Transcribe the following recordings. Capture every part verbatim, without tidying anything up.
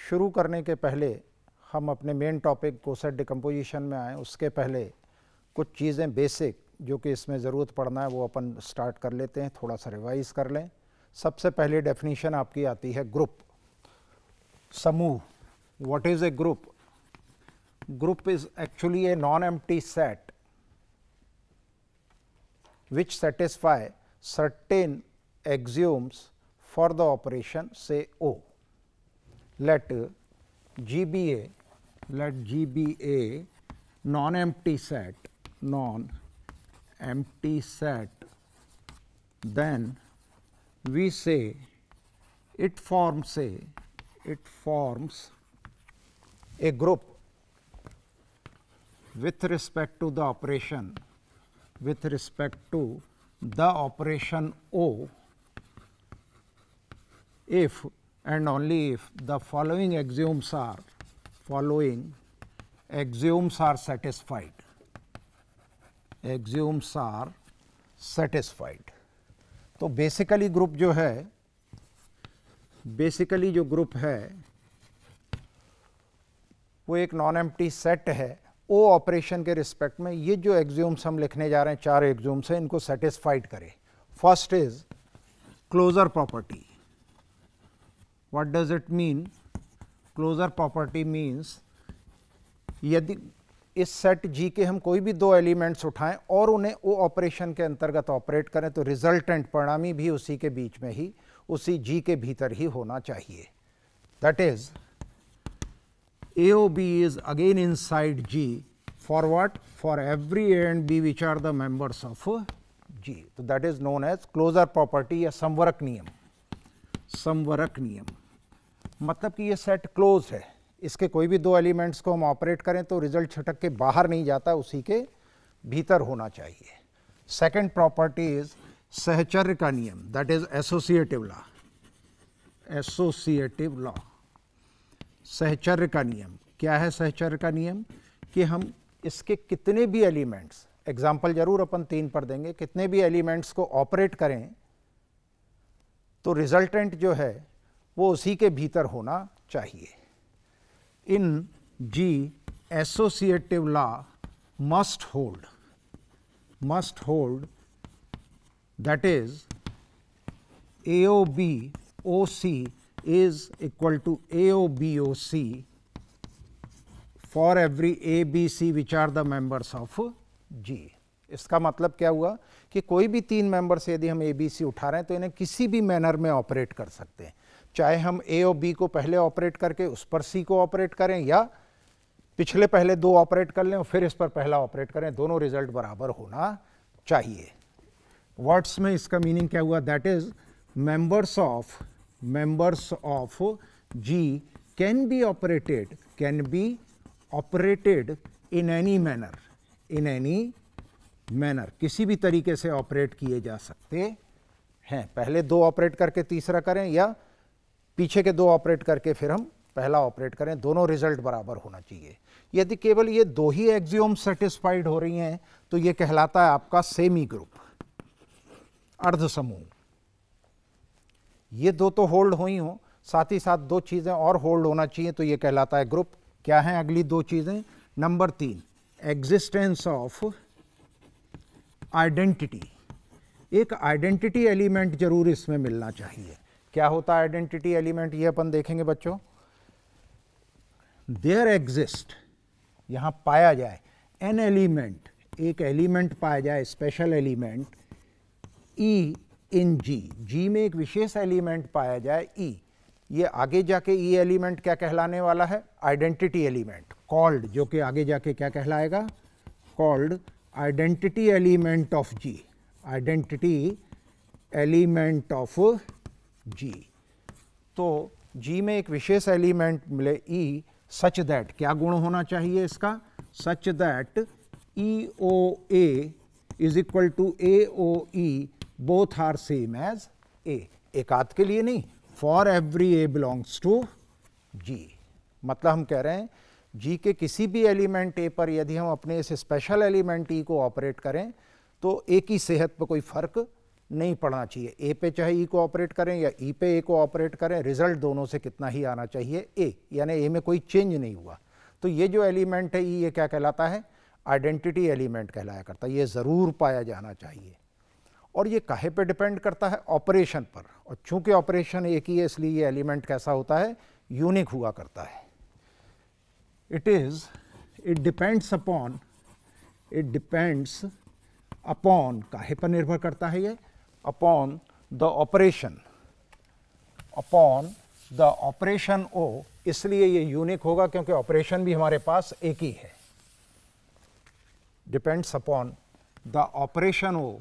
शुरू करने के पहले हम अपने मेन टॉपिक कोसेट डिकम्पोजिशन में आए, उसके पहले कुछ चीज़ें बेसिक जो कि इसमें ज़रूरत पड़ना है वो अपन स्टार्ट कर लेते हैं, थोड़ा सा रिवाइज कर लें। सबसे पहले डेफिनेशन आपकी आती है ग्रुप, समूह। What is a group? Group is actually a non empty set which satisfy certain axioms for the operation, say O. Let G be a let G be a non-empty set, non-empty set. Then we say it forms a it forms a group with respect to the operation with respect to the operation O if and only if the following axioms are following axioms are satisfied axioms are satisfied। तो basically group जो है basically जो group है वो एक non empty set है ओ operation के respect में। ये जो एक्सियोम्स हम लिखने जा रहे हैं, चार एक्सियोम्स हैं, इनको सेटिस्फाइड करे। First is closure property. What does it mean? Closure property means यदि इस सेट जी के हम कोई भी दो एलिमेंट्स उठाएं और उन्हें ओ ऑपरेशन के अंतर्गत ऑपरेट करें तो रिजल्टेंट परिणामी भी उसी के बीच में ही, उसी जी के भीतर ही होना चाहिए। That is A O B is again inside G for what? For every A and B which are the members of G. So that is known as closure property या संवरक नियम। संवरक नियम मतलब कि ये सेट क्लोज है, इसके कोई भी दो एलिमेंट्स को हम ऑपरेट करें तो रिजल्ट छटक के बाहर नहीं जाता, उसी के भीतर होना चाहिए। सेकेंड प्रॉपर्टी इज सहचर्य का नियम, that is associative law. Associative law, सहचर्य का नियम। क्या है सहचर्य का नियम? कि हम इसके कितने भी एलिमेंट्स, एग्जाम्पल जरूर अपन तीन पर देंगे, कितने भी एलिमेंट्स को ऑपरेट करें तो रिजल्टेंट जो है वो उसी के भीतर होना चाहिए। In G associative law must hold must hold that is A O B O C is equal to A O B O C for every A B C which are the members of G। इसका मतलब क्या हुआ कि कोई भी तीन members यदि हम A B C उठा रहे हैं तो इन्हें किसी भी मैनर में ऑपरेट कर सकते हैं, चाहे हम A और B को पहले ऑपरेट करके उस पर C को ऑपरेट करें या पिछले पहले दो ऑपरेट कर लें और फिर इस पर पहला ऑपरेट करें, दोनों रिजल्ट बराबर होना चाहिए। वर्ड्स में इसका मीनिंग क्या हुआ? That is members of members of G can be operated can be operated in any manner in any manner किसी भी तरीके से ऑपरेट किए जा सकते हैं। पहले दो ऑपरेट करके तीसरा करें या पीछे के दो ऑपरेट करके फिर हम पहला ऑपरेट करें, दोनों रिजल्ट बराबर होना चाहिए। यदि केवल ये दो ही एक्सियोम सेटिस्फाइड हो रही हैं तो ये कहलाता है आपका सेमी ग्रुप, अर्ध समूह। ये दो तो होल्ड हुई हों, साथ ही साथ दो चीज़ें और होल्ड होना चाहिए तो ये कहलाता है ग्रुप। क्या है अगली दो चीज़ें? नंबर तीन, एग्जिस्टेंस ऑफ आइडेंटिटी। एक आइडेंटिटी एलिमेंट जरूर इसमें मिलना चाहिए। क्या होता है आइडेंटिटी एलिमेंट? ये अपन देखेंगे बच्चों। देयर एग्जिस्ट, यहाँ पाया जाए, एन एलिमेंट, एक एलिमेंट पाया जाए, स्पेशल एलिमेंट ई इन जी, जी में एक विशेष एलिमेंट पाया जाए ई। ये आगे जाके ई एलिमेंट क्या कहलाने वाला है? आइडेंटिटी एलिमेंट, कॉल्ड, जो कि आगे जाके क्या कहलाएगा? Called identity element of G, identity element of G. तो जी में एक विशेष एलिमेंट मिले ई, सच दैट, क्या गुण होना चाहिए इसका? Such that E O A is equal to A O E both are same as A। एक आध के लिए नहीं, for every A belongs to G। मतलब हम कह रहे हैं G के किसी भी एलिमेंट A पर यदि हम अपने इस स्पेशल एलिमेंट E को ऑपरेट करें तो A की सेहत पर कोई फर्क नहीं पढ़ना चाहिए। ए पे चाहे ई को ऑपरेट करें या ई पे ए को ऑपरेट करें, रिजल्ट दोनों से कितना ही आना चाहिए ए, यानी ए में कोई चेंज नहीं हुआ। तो ये जो एलिमेंट है ई, ये क्या कहलाता है? आइडेंटिटी एलिमेंट कहलाया करता है। ये ज़रूर पाया जाना चाहिए। और ये काहे पे डिपेंड करता है? ऑपरेशन पर। और चूंकि ऑपरेशन एक ही है इसलिए ये एलिमेंट कैसा होता है? यूनिक हुआ करता है। It is it depends upon it depends upon काहे पर निर्भर करता है ये? Upon the operation upon the operation O. इसलिए ये यूनिक होगा क्योंकि ऑपरेशन भी हमारे पास एक ही है। Depends upon the operation O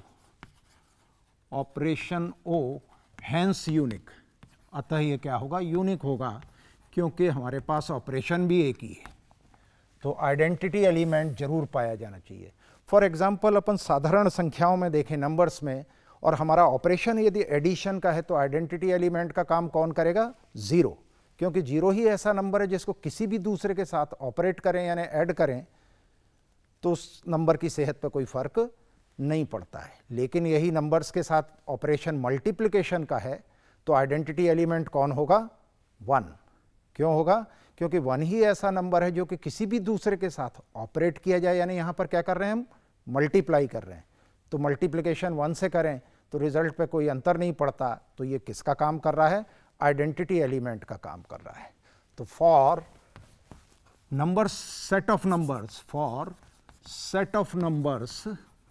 operation O hence unique. अतः ये क्या होगा? यूनिक होगा क्योंकि हमारे पास ऑपरेशन भी एक ही है। तो आइडेंटिटी एलिमेंट जरूर पाया जाना चाहिए। फॉर एग्जांपल अपन साधारण संख्याओं में देखें, नंबर्स में, और हमारा ऑपरेशन यदि एडिशन का है तो आइडेंटिटी एलिमेंट का काम कौन करेगा? ज़ीरो, क्योंकि जीरो ही ऐसा नंबर है जिसको किसी भी दूसरे के साथ ऑपरेट करें यानी ऐड करें तो उस नंबर की सेहत पर कोई फर्क नहीं पड़ता है। लेकिन यही नंबर्स के साथ ऑपरेशन मल्टीप्लिकेशन का है तो आइडेंटिटी एलिमेंट कौन होगा? वन। क्यों होगा? क्योंकि वन ही ऐसा नंबर है जो कि किसी भी दूसरे के साथ ऑपरेट किया जाए, यानी यहाँ पर क्या कर रहे हैं हम? मल्टीप्लाई कर रहे हैं। तो मल्टीप्लिकेशन वन से करें तो रिजल्ट पे कोई अंतर नहीं पड़ता। तो ये किसका काम कर रहा है? आइडेंटिटी एलिमेंट का काम कर रहा है। तो for number set of numbers for set of numbers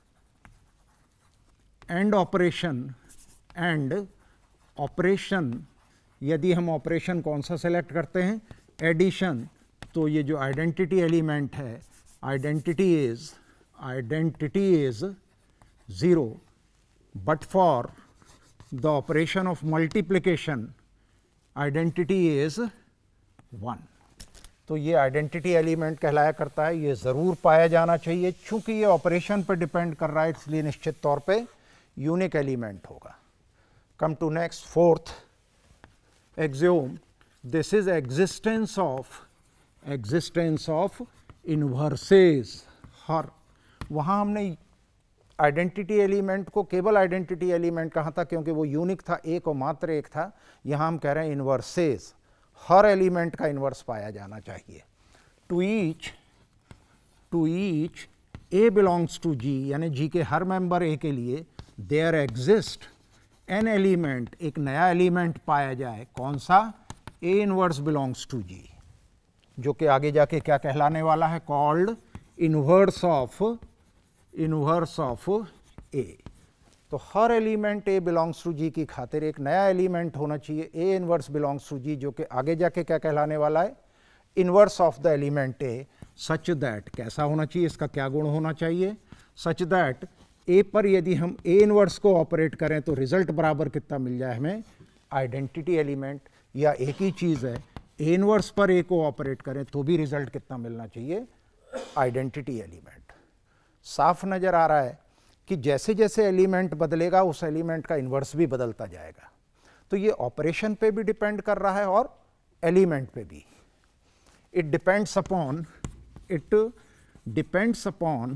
and operation and operation, यदि हम ऑपरेशन कौन सा सेलेक्ट करते हैं? एडिशन, तो ये जो आइडेंटिटी एलिमेंट है, identity is identity is zero, but for the operation of multiplication identity is one. तो ये आइडेंटिटी एलिमेंट कहलाया करता है। ये ज़रूर पाया जाना चाहिए। चूंकि ये ऑपरेशन पर डिपेंड कर रहा है इसलिए निश्चित तौर पे यूनिक एलिमेंट होगा। Come to next, fourth axiom. This is existence of existence of inverses. हर वहाँ हमने आइडेंटिटी एलिमेंट को केवल आइडेंटिटी एलिमेंट कहा था क्योंकि वो यूनिक था, एक और मात्र एक था। यहाँ हम कह रहे हैं इन्वर्सेस, हर एलिमेंट का इन्वर्स पाया जाना चाहिए। To each to each A belongs to G, यानी जी के हर मेंबर ए के लिए देयर एग्जिस्ट एन एलिमेंट, एक नया एलिमेंट पाया जाए। कौन सा? A inverse belongs to G, जो कि आगे जाके क्या कहलाने वाला है? Called inverse of inverse of A. तो हर element A belongs to G की खातिर एक नया एलिमेंट होना चाहिए A inverse belongs to G, जो कि आगे जाके क्या कहलाने वाला है? Inverse of the element A, such that, कैसा होना चाहिए? इसका क्या गुण होना चाहिए? सच दैट ए पर यदि हम ए इनवर्स को ऑपरेट करें तो रिजल्ट बराबर कितना मिल जाए हमें? Identity element. या एक ही चीज़ है, ए इनवर्स पर ए को ऑपरेट करें तो भी रिजल्ट कितना मिलना चाहिए? Identity element. साफ नज़र आ रहा है कि जैसे जैसे एलिमेंट बदलेगा उस एलिमेंट का इन्वर्स भी बदलता जाएगा। तो ये ऑपरेशन पे भी डिपेंड कर रहा है और एलिमेंट पे भी। It depends upon it depends upon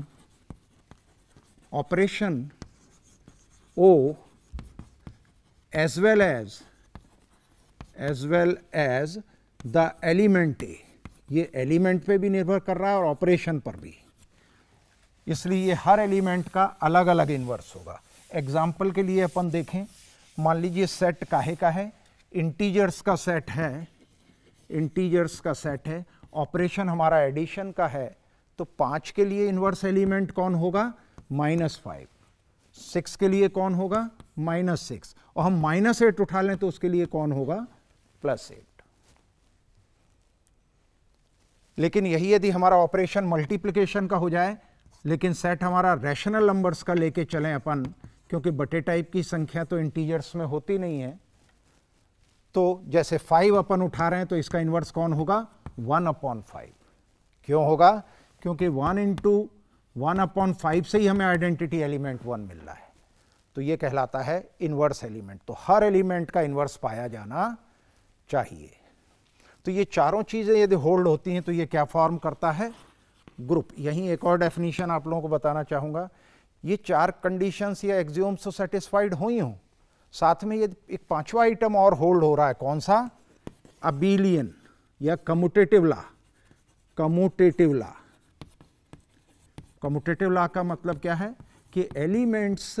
operation O as well as as well as the element A। ये एलिमेंट पे भी निर्भर कर रहा है और ऑपरेशन पर भी, इसलिए ये हर एलिमेंट का अलग अलग इन्वर्स होगा। एग्जाम्पल के लिए अपन देखें, मान लीजिए सेट काहे का है? इंटीजर्स का सेट है, इंटीजर्स का सेट है, ऑपरेशन हमारा एडिशन का है, तो पाँच के लिए इन्वर्स एलिमेंट कौन होगा? Minus five. सिक्स के लिए कौन होगा? Minus six. और हम माइनस एट उठा लें तो उसके लिए कौन होगा? Plus eight. लेकिन यही यदि हमारा ऑपरेशन मल्टीप्लिकेशन का हो जाए, लेकिन सेट हमारा रैशनल नंबर्स का लेके चलें अपन, क्योंकि बटे टाइप की संख्या तो इंटीजर्स में होती नहीं है, तो जैसे फाइव अपन उठा रहे हैं तो इसका इन्वर्स कौन होगा? One upon five. क्यों होगा? क्योंकि one into one upon five से ही हमें आइडेंटिटी एलिमेंट वन मिल रहा है, तो ये कहलाता है इन्वर्स एलिमेंट। तो हर एलिमेंट का इन्वर्स पाया जाना चाहिए। तो ये चारों चीज़ें यदि होल्ड होती हैं तो ये क्या फॉर्म करता है? ग्रुप। यहीं एक और डेफिनेशन आप लोगों को बताना चाहूँगा ये चार कंडीशंस या एक्सियोम्स तो सेटिस्फाइड हो ही हों, साथ में ये एक पांचवा आइटम और होल्ड हो रहा है, कौन सा? अबेलियन या commutative law. Commutative law, commutative law का मतलब क्या है कि elements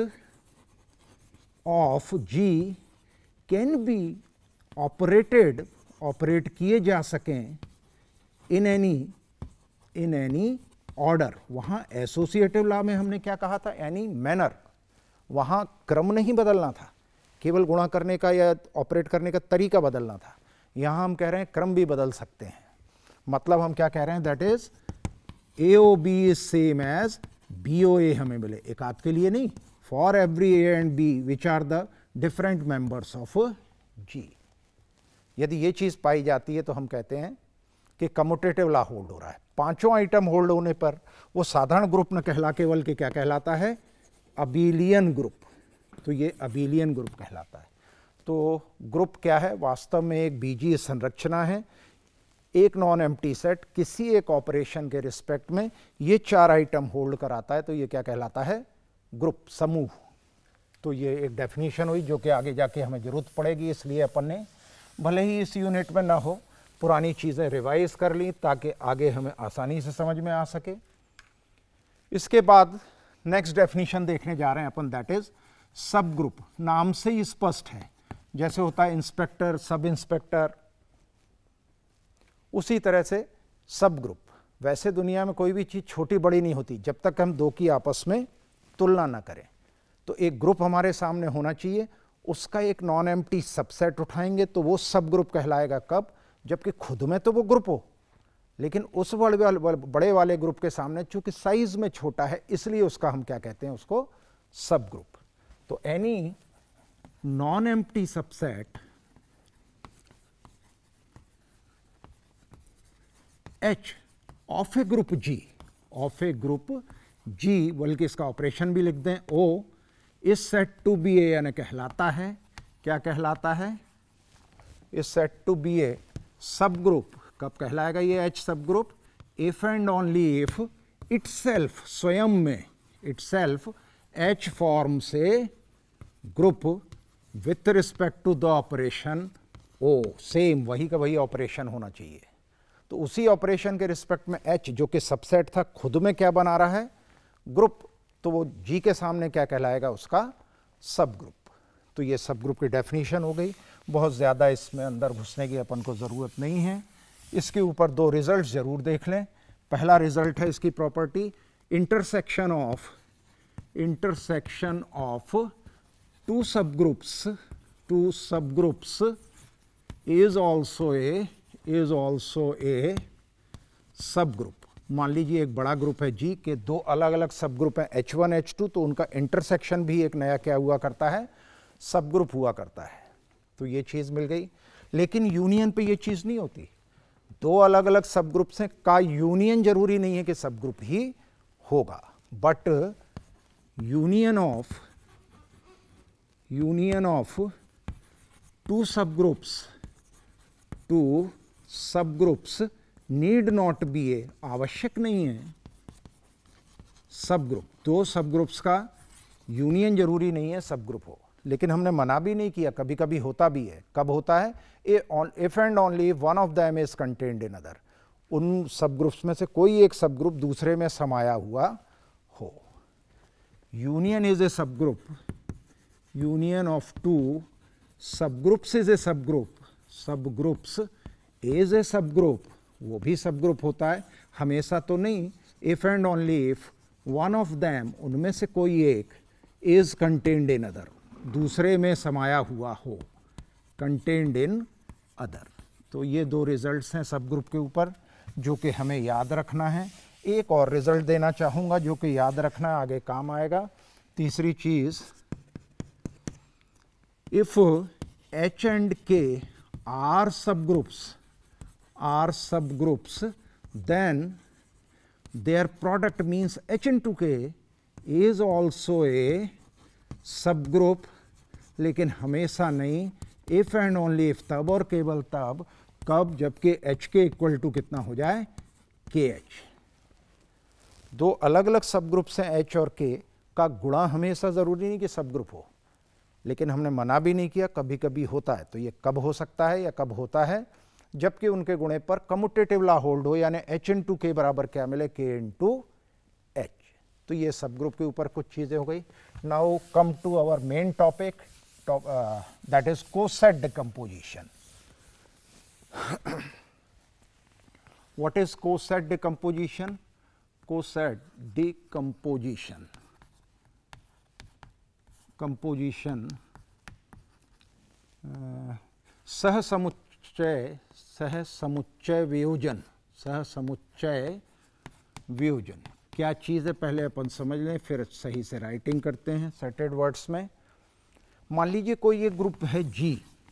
of G can be operated, operate किए जा सकें in any in any order. वहाँ एसोसिएटिव लॉ में हमने क्या कहा था? Any manner. वहाँ क्रम नहीं बदलना था, केवल गुणा करने का या ऑपरेट करने का तरीका बदलना था। यहाँ हम कह रहे हैं क्रम भी बदल सकते हैं। मतलब हम क्या कह रहे हैं? That is A O B is same as B O A हमें मिले, एक आध के लिए नहीं, for every A and B which are the different members of G. यदि ये चीज़ पाई जाती है तो हम कहते हैं कि कम्यूटेटिव लॉ होल्ड हो रहा है। पांचों आइटम होल्ड होने पर वो साधारण ग्रुप न कहला केवल के क्या कहलाता है? Abelian group. तो ये अबेलियन ग्रुप कहलाता है। तो ग्रुप क्या है? वास्तव में एक बीजीय संरचना है, एक नॉन एम्प्टी सेट किसी एक ऑपरेशन के रिस्पेक्ट में ये चार आइटम होल्ड कराता है, तो ये क्या कहलाता है? ग्रुप, समूह। तो ये एक डेफिनेशन हुई जो कि आगे जाके हमें जरूरत पड़ेगी, इसलिए अपन ने भले ही इस यूनिट में ना हो, पुरानी चीज़ें रिवाइज कर ली ताकि आगे हमें आसानी से समझ में आ सके। इसके बाद नेक्स्ट डेफिनेशन देखने जा रहे हैं अपन, दैट इज सब ग्रुप। नाम से ही स्पष्ट है, जैसे होता है इंस्पेक्टर, सब इंस्पेक्टर, उसी तरह से सब ग्रुप। वैसे दुनिया में कोई भी चीज़ छोटी बड़ी नहीं होती जब तक हम दो की आपस में तुलना ना करें। तो एक ग्रुप हमारे सामने होना चाहिए, उसका एक नॉन एम्प्टी सबसेट उठाएंगे तो वो सब ग्रुप कहलाएगा। कब? जबकि खुद में तो वो ग्रुप हो, लेकिन उस बड़े वाले बड़े वाले ग्रुप के सामने चूंकि साइज में छोटा है, इसलिए उसका हम क्या कहते हैं? उसको सब ग्रुप। तो any non empty subset H of a group G, of a group G, बल्कि इसका ऑपरेशन भी लिख दें O, is set to be a, यानी कहलाता है, क्या कहलाता है? Is set to be a सब ग्रुप। कब कहलाएगा ये एच सब group? If and only if itself, स्वयं में, इटसेल्फ एच फॉर्म से group with respect to the operation O, same वही का वही ऑपरेशन होना चाहिए। तो उसी ऑपरेशन के रिस्पेक्ट में एच जो कि सबसेट था, खुद में क्या बना रहा है? ग्रुप। तो वो जी के सामने क्या कहलाएगा? उसका सब ग्रुप। तो ये सब ग्रुप की डेफिनेशन हो गई। बहुत ज़्यादा इसमें अंदर घुसने की अपन को ज़रूरत नहीं है। इसके ऊपर दो रिजल्ट ज़रूर देख लें। पहला रिजल्ट है इसकी property, intersection of intersection of two सब ग्रुप्स टू सब groups is also a is also a सब ग्रुप। मान लीजिए एक बड़ा ग्रुप है जी के दो अलग अलग सब ग्रुप हैं एच वन एच टू, तो उनका इंटरसेक्शन भी एक नया क्या हुआ करता है? सब ग्रुप हुआ करता है। तो ये चीज़ मिल गई। लेकिन यूनियन पे ये चीज़ नहीं होती। दो अलग अलग सब ग्रुप्स हैं का यूनियन जरूरी नहीं है कि सब ग्रुप ही होगा, but union of union of two सब ग्रुप्स टू सब groups need not be a, आवश्यक नहीं है सब ग्रुप, दो सब ग्रुप्स का यूनियन जरूरी नहीं है सब ग्रुप हो। लेकिन हमने मना भी नहीं किया, कभी कभी होता भी है। कब होता है? If and only one of them is contained in other, उन सब ग्रुप्स में से कोई एक सब ग्रुप दूसरे में समाया हुआ हो। यूनियन इज ए सब ग्रुप, यूनियन ऑफ टू सब ग्रुप्स इज ए सब ग्रुप, सब ग्रुप्स इज ए सब ग्रुप, वो भी सब ग्रुप होता है, हमेशा तो नहीं। If and only if one of them, उनमें से कोई एक, इज कंटेन्ड इन अदर, दूसरे में समाया हुआ हो, कंटेन्ड इन अदर। तो ये दो रिजल्ट्स हैं सब ग्रुप के ऊपर जो कि हमें याद रखना है। एक और रिजल्ट देना चाहूँगा जो कि याद रखना आगे काम आएगा। तीसरी चीज़, if H and K are sub groups are sub groups then their product means H into K is also a subgroup, लेकिन हमेशा नहीं, if and only if, तब और केवल तब, कब? जबकि H के इक्वल टू कितना हो जाए? K H। दो अलग अलग सब ग्रुप्स हैं H और K, का गुणा हमेशा ज़रूरी नहीं कि सब ग्रुप हो, लेकिन हमने मना भी नहीं किया, कभी कभी होता है। तो ये कब हो सकता है या कब होता है? जबकि उनके गुणे पर कम्यूटेटिव लॉ होल्ड हो, यानी एच इंटू के बराबर क्या मिले, के इंटू एच। तो ये सब ग्रुप के ऊपर कुछ चीज़ें हो गई। Now come to our main topic, that is coset decomposition. What is coset decomposition? Coset decomposition composition uh, सहसमुच्चय सहसमुच्चय वियोजन सहसमुच्चय वियोजन क्या चीज़ है पहले अपन समझ लें, फिर सही से राइटिंग करते हैं सेटेड वर्ड्स में। मान लीजिए कोई एक ग्रुप है G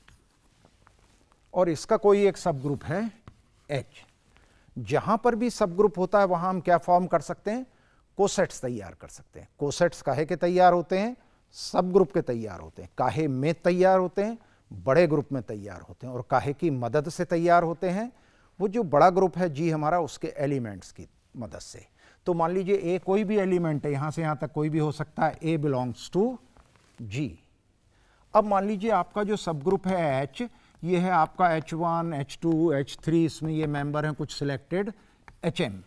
और इसका कोई एक सब ग्रुप है H। जहां पर भी सब ग्रुप होता है वहां हम क्या फॉर्म कर सकते हैं, कोसेट्स तैयार कर सकते हैं। कोसेट्स काहे के तैयार होते हैं, सब ग्रुप के तैयार होते हैं। काहे में तैयार होते हैं, बड़े ग्रुप में तैयार होते हैं। और काहे की मदद से तैयार होते हैं, वो जो बड़ा ग्रुप है जी हमारा, उसके एलिमेंट्स की मदद से। तो मान लीजिए ए कोई भी एलिमेंट है, यहां से यहां तक कोई भी हो सकता है, ए बिलोंग्स टू जी। अब मान लीजिए आपका जो सब ग्रुप है एच, ये है आपका H one, H two, H three, इसमें ये मेंबर हैं कुछ सिलेक्टेड एच एम।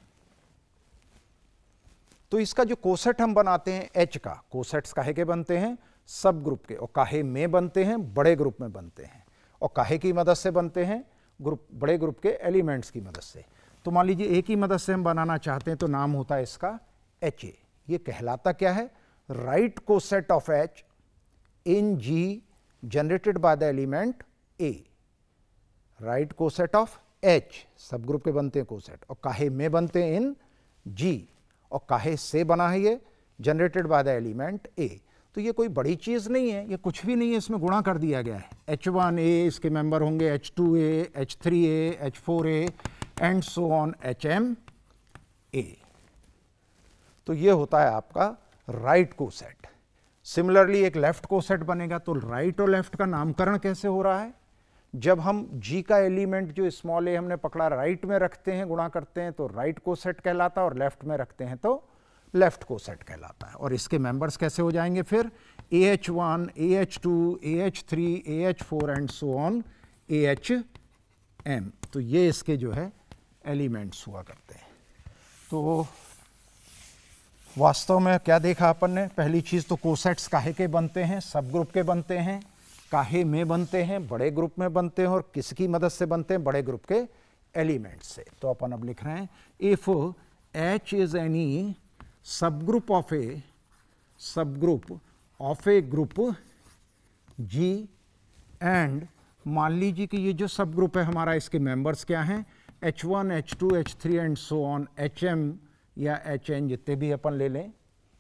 तो इसका जो कोसेट हम बनाते हैं एच का, कोसेट्स काहे के बनते हैं, सब ग्रुप के। और काहे में बनते हैं, बड़े ग्रुप में बनते हैं। और काहे की मदद से बनते हैं, ग्रुप बड़े ग्रुप के एलिमेंट्स की मदद से। तो मान लीजिए ए की मदद से हम बनाना चाहते हैं तो नाम होता है इसका एच ए। ये कहलाता क्या है, right coset of H in G generated by the element a. Right coset of H, सब ग्रुप के बनते हैं कोसेट, और काहे में बनते हैं इन जी। और काहे से बना है ये, generated by the element a. तो ये कोई बड़ी चीज नहीं है, ये कुछ भी नहीं है, इसमें गुणा कर दिया गया है। एच वन ए, इसके मेंबर होंगे H two A, H three A, H four a and so on H M a. तो ये होता है आपका राइट कोसेट। सिमिलरली एक लेफ्ट कोसेट बनेगा। तो राइट और लेफ्ट का नामकरण कैसे हो रहा है, जब हम G का एलिमेंट जो स्मॉल ए हमने पकड़ा राइट में रखते हैं, गुणा करते हैं, तो राइट कोसेट कहलाता है, और लेफ्ट में रखते हैं तो लेफ्ट कोसेट कहलाता है। और इसके मेंबर्स कैसे हो जाएंगे फिर, a H one, A H two, A H three, A H four and so on a H M. तो ये इसके जो है एलिमेंट्स हुआ करते हैं। तो वास्तव में क्या देखा अपन ने, पहली चीज तो कोसेट्स काहे के बनते हैं, सब ग्रुप के बनते हैं। काहे में बनते हैं, बड़े ग्रुप में बनते हैं। और किसकी मदद से बनते हैं, बड़े ग्रुप के एलिमेंट से। तो अपन अब लिख रहे हैं, इफ एच इज एनी सब ग्रुप ऑफ ए सब group of a group G, and मान लीजिए कि ये जो सब ग्रुप है हमारा, इसके मेंबर्स क्या हैं, H one, H two, H three and so on H M या एच एन, जितने भी अपन ले लें।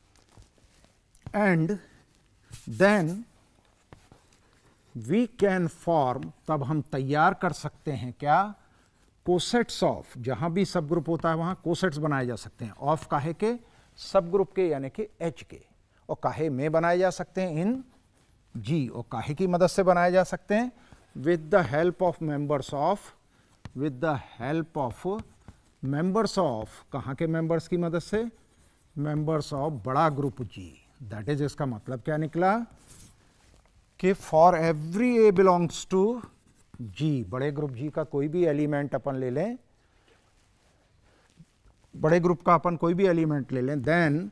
And then we can form, तब हम तैयार कर सकते हैं क्या, कोसेट्स ऑफ, जहां भी सब ग्रुप होता है वहां कोसेट्स बनाए जा सकते हैं। ऑफ काहे के, सब ग्रुप के, यानी कि एच के। और काहे में बनाए जा सकते हैं इन जी। और काहे की मदद से बनाए जा सकते हैं, with the help of members of with the help of members of, कहाँ के मेंबर्स की मदद से, मेंबर्स ऑफ बड़ा ग्रुप जी। दैट इज, इसका मतलब क्या निकला कि for every a belongs to G, बड़े ग्रुप जी का कोई भी एलिमेंट अपन ले लें, बड़े ग्रुप का अपन कोई भी एलिमेंट ले लें, then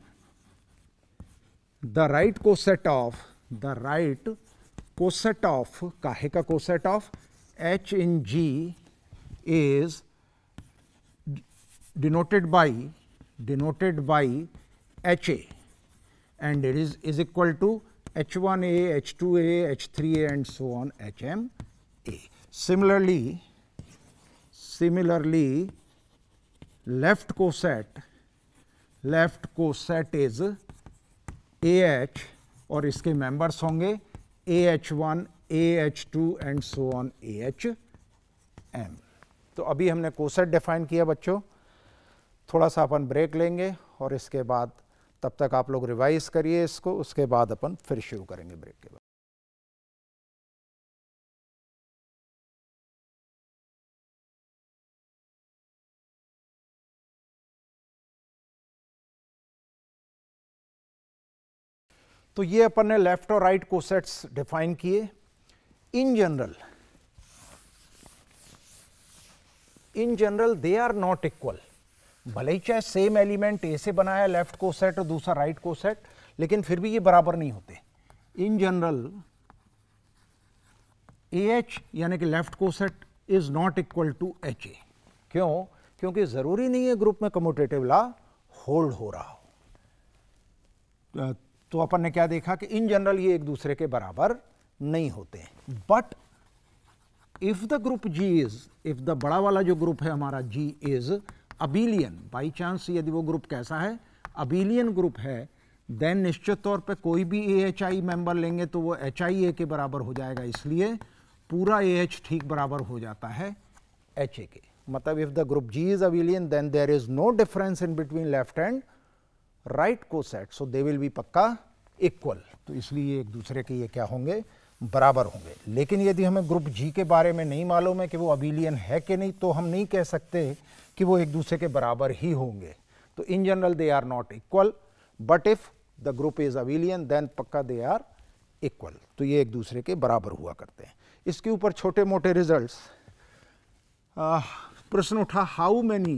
the right coset of the right coset of, काहे का coset of H in G is denoted by denoted by H A, and it is is equal to H one A, H two A, H three A and so on H M A. Similarly, similarly left coset left coset is A H, और इसके members होंगे A H one, A H two and so on A H M. तो अभी हमने coset define किया बच्चों। थोड़ा सा अपन ब्रेक लेंगे और इसके बाद, तब तक आप लोग रिवाइज करिए इसको, उसके बाद अपन फिर शुरू करेंगे ब्रेक के बाद। तो ये अपन ने लेफ्ट और राइट कोसेट्स डिफाइन किए। In general in general they are not equal, भले ही चाहे सेम एलिमेंट ए से बनाया लेफ्ट कोसेट और दूसरा राइट कोसेट, लेकिन फिर भी ये बराबर नहीं होते। इन जनरल ए एच यानी कि left coset is not equal to H a. क्यों? क्योंकि जरूरी नहीं है ग्रुप में कम्यूटेटिव लॉ होल्ड हो रहा हो। तो अपन ने क्या देखा कि इन जनरल ये एक दूसरे के बराबर नहीं होते हैं। But if the group G is, if the बड़ा वाला जो ग्रुप है हमारा G is abelian, by chance यदि वो ग्रुप कैसा है, अबिलियन ग्रुप है, देन निश्चित तौर पे कोई भी ए एच आई मेंबर लेंगे तो वो एच आई ए के बराबर हो जाएगा। इसलिए पूरा ए एच ठीक बराबर हो जाता है एच ए के। मतलब if the group G is abelian then there is no difference in between left and right coset, so they will be पक्का इक्वल। तो इसलिए एक दूसरे के ये क्या होंगे, बराबर होंगे। लेकिन यदि हमें ग्रुप जी के बारे में नहीं मालूम है कि वो अबिलियन है कि नहीं, तो हम नहीं कह सकते कि वो एक दूसरे के बराबर ही होंगे। तो in general they are not equal, but if the group is abelian then पक्का दे आर इक्वल। तो ये एक दूसरे के बराबर हुआ करते हैं। इसके ऊपर छोटे मोटे रिजल्ट्स। प्रश्न उठा, how many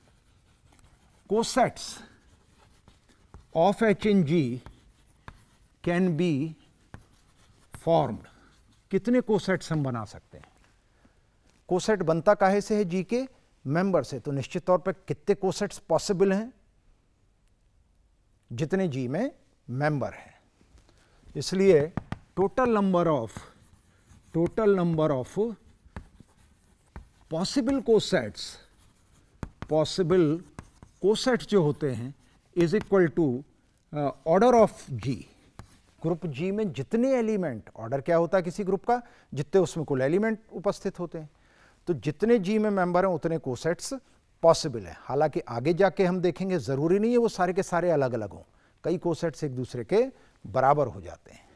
cosets of H in G can be formed. कितने कोसेट्स हम बना सकते हैं? कोसेट बनता काहे से है? जी के मेंबर से। तो निश्चित तौर पर कितने कोसेट्स पॉसिबल हैं? जितने जी में मेंबर हैं। इसलिए total number of total number of possible cosets possible cosets जो होते हैं is equal to order of G. Group G में जितने एलिमेंट, ऑर्डर क्या होता है किसी ग्रुप का, जितने उसमें कुल एलिमेंट उपस्थित होते हैं। तो जितने जी में मेंबर हैं उतने कोसेट्स पॉसिबल है। हालांकि आगे जाके हम देखेंगे जरूरी नहीं है वो सारे के सारे अलग अलग हों, कई कोसेट्स एक दूसरे के बराबर हो जाते हैं।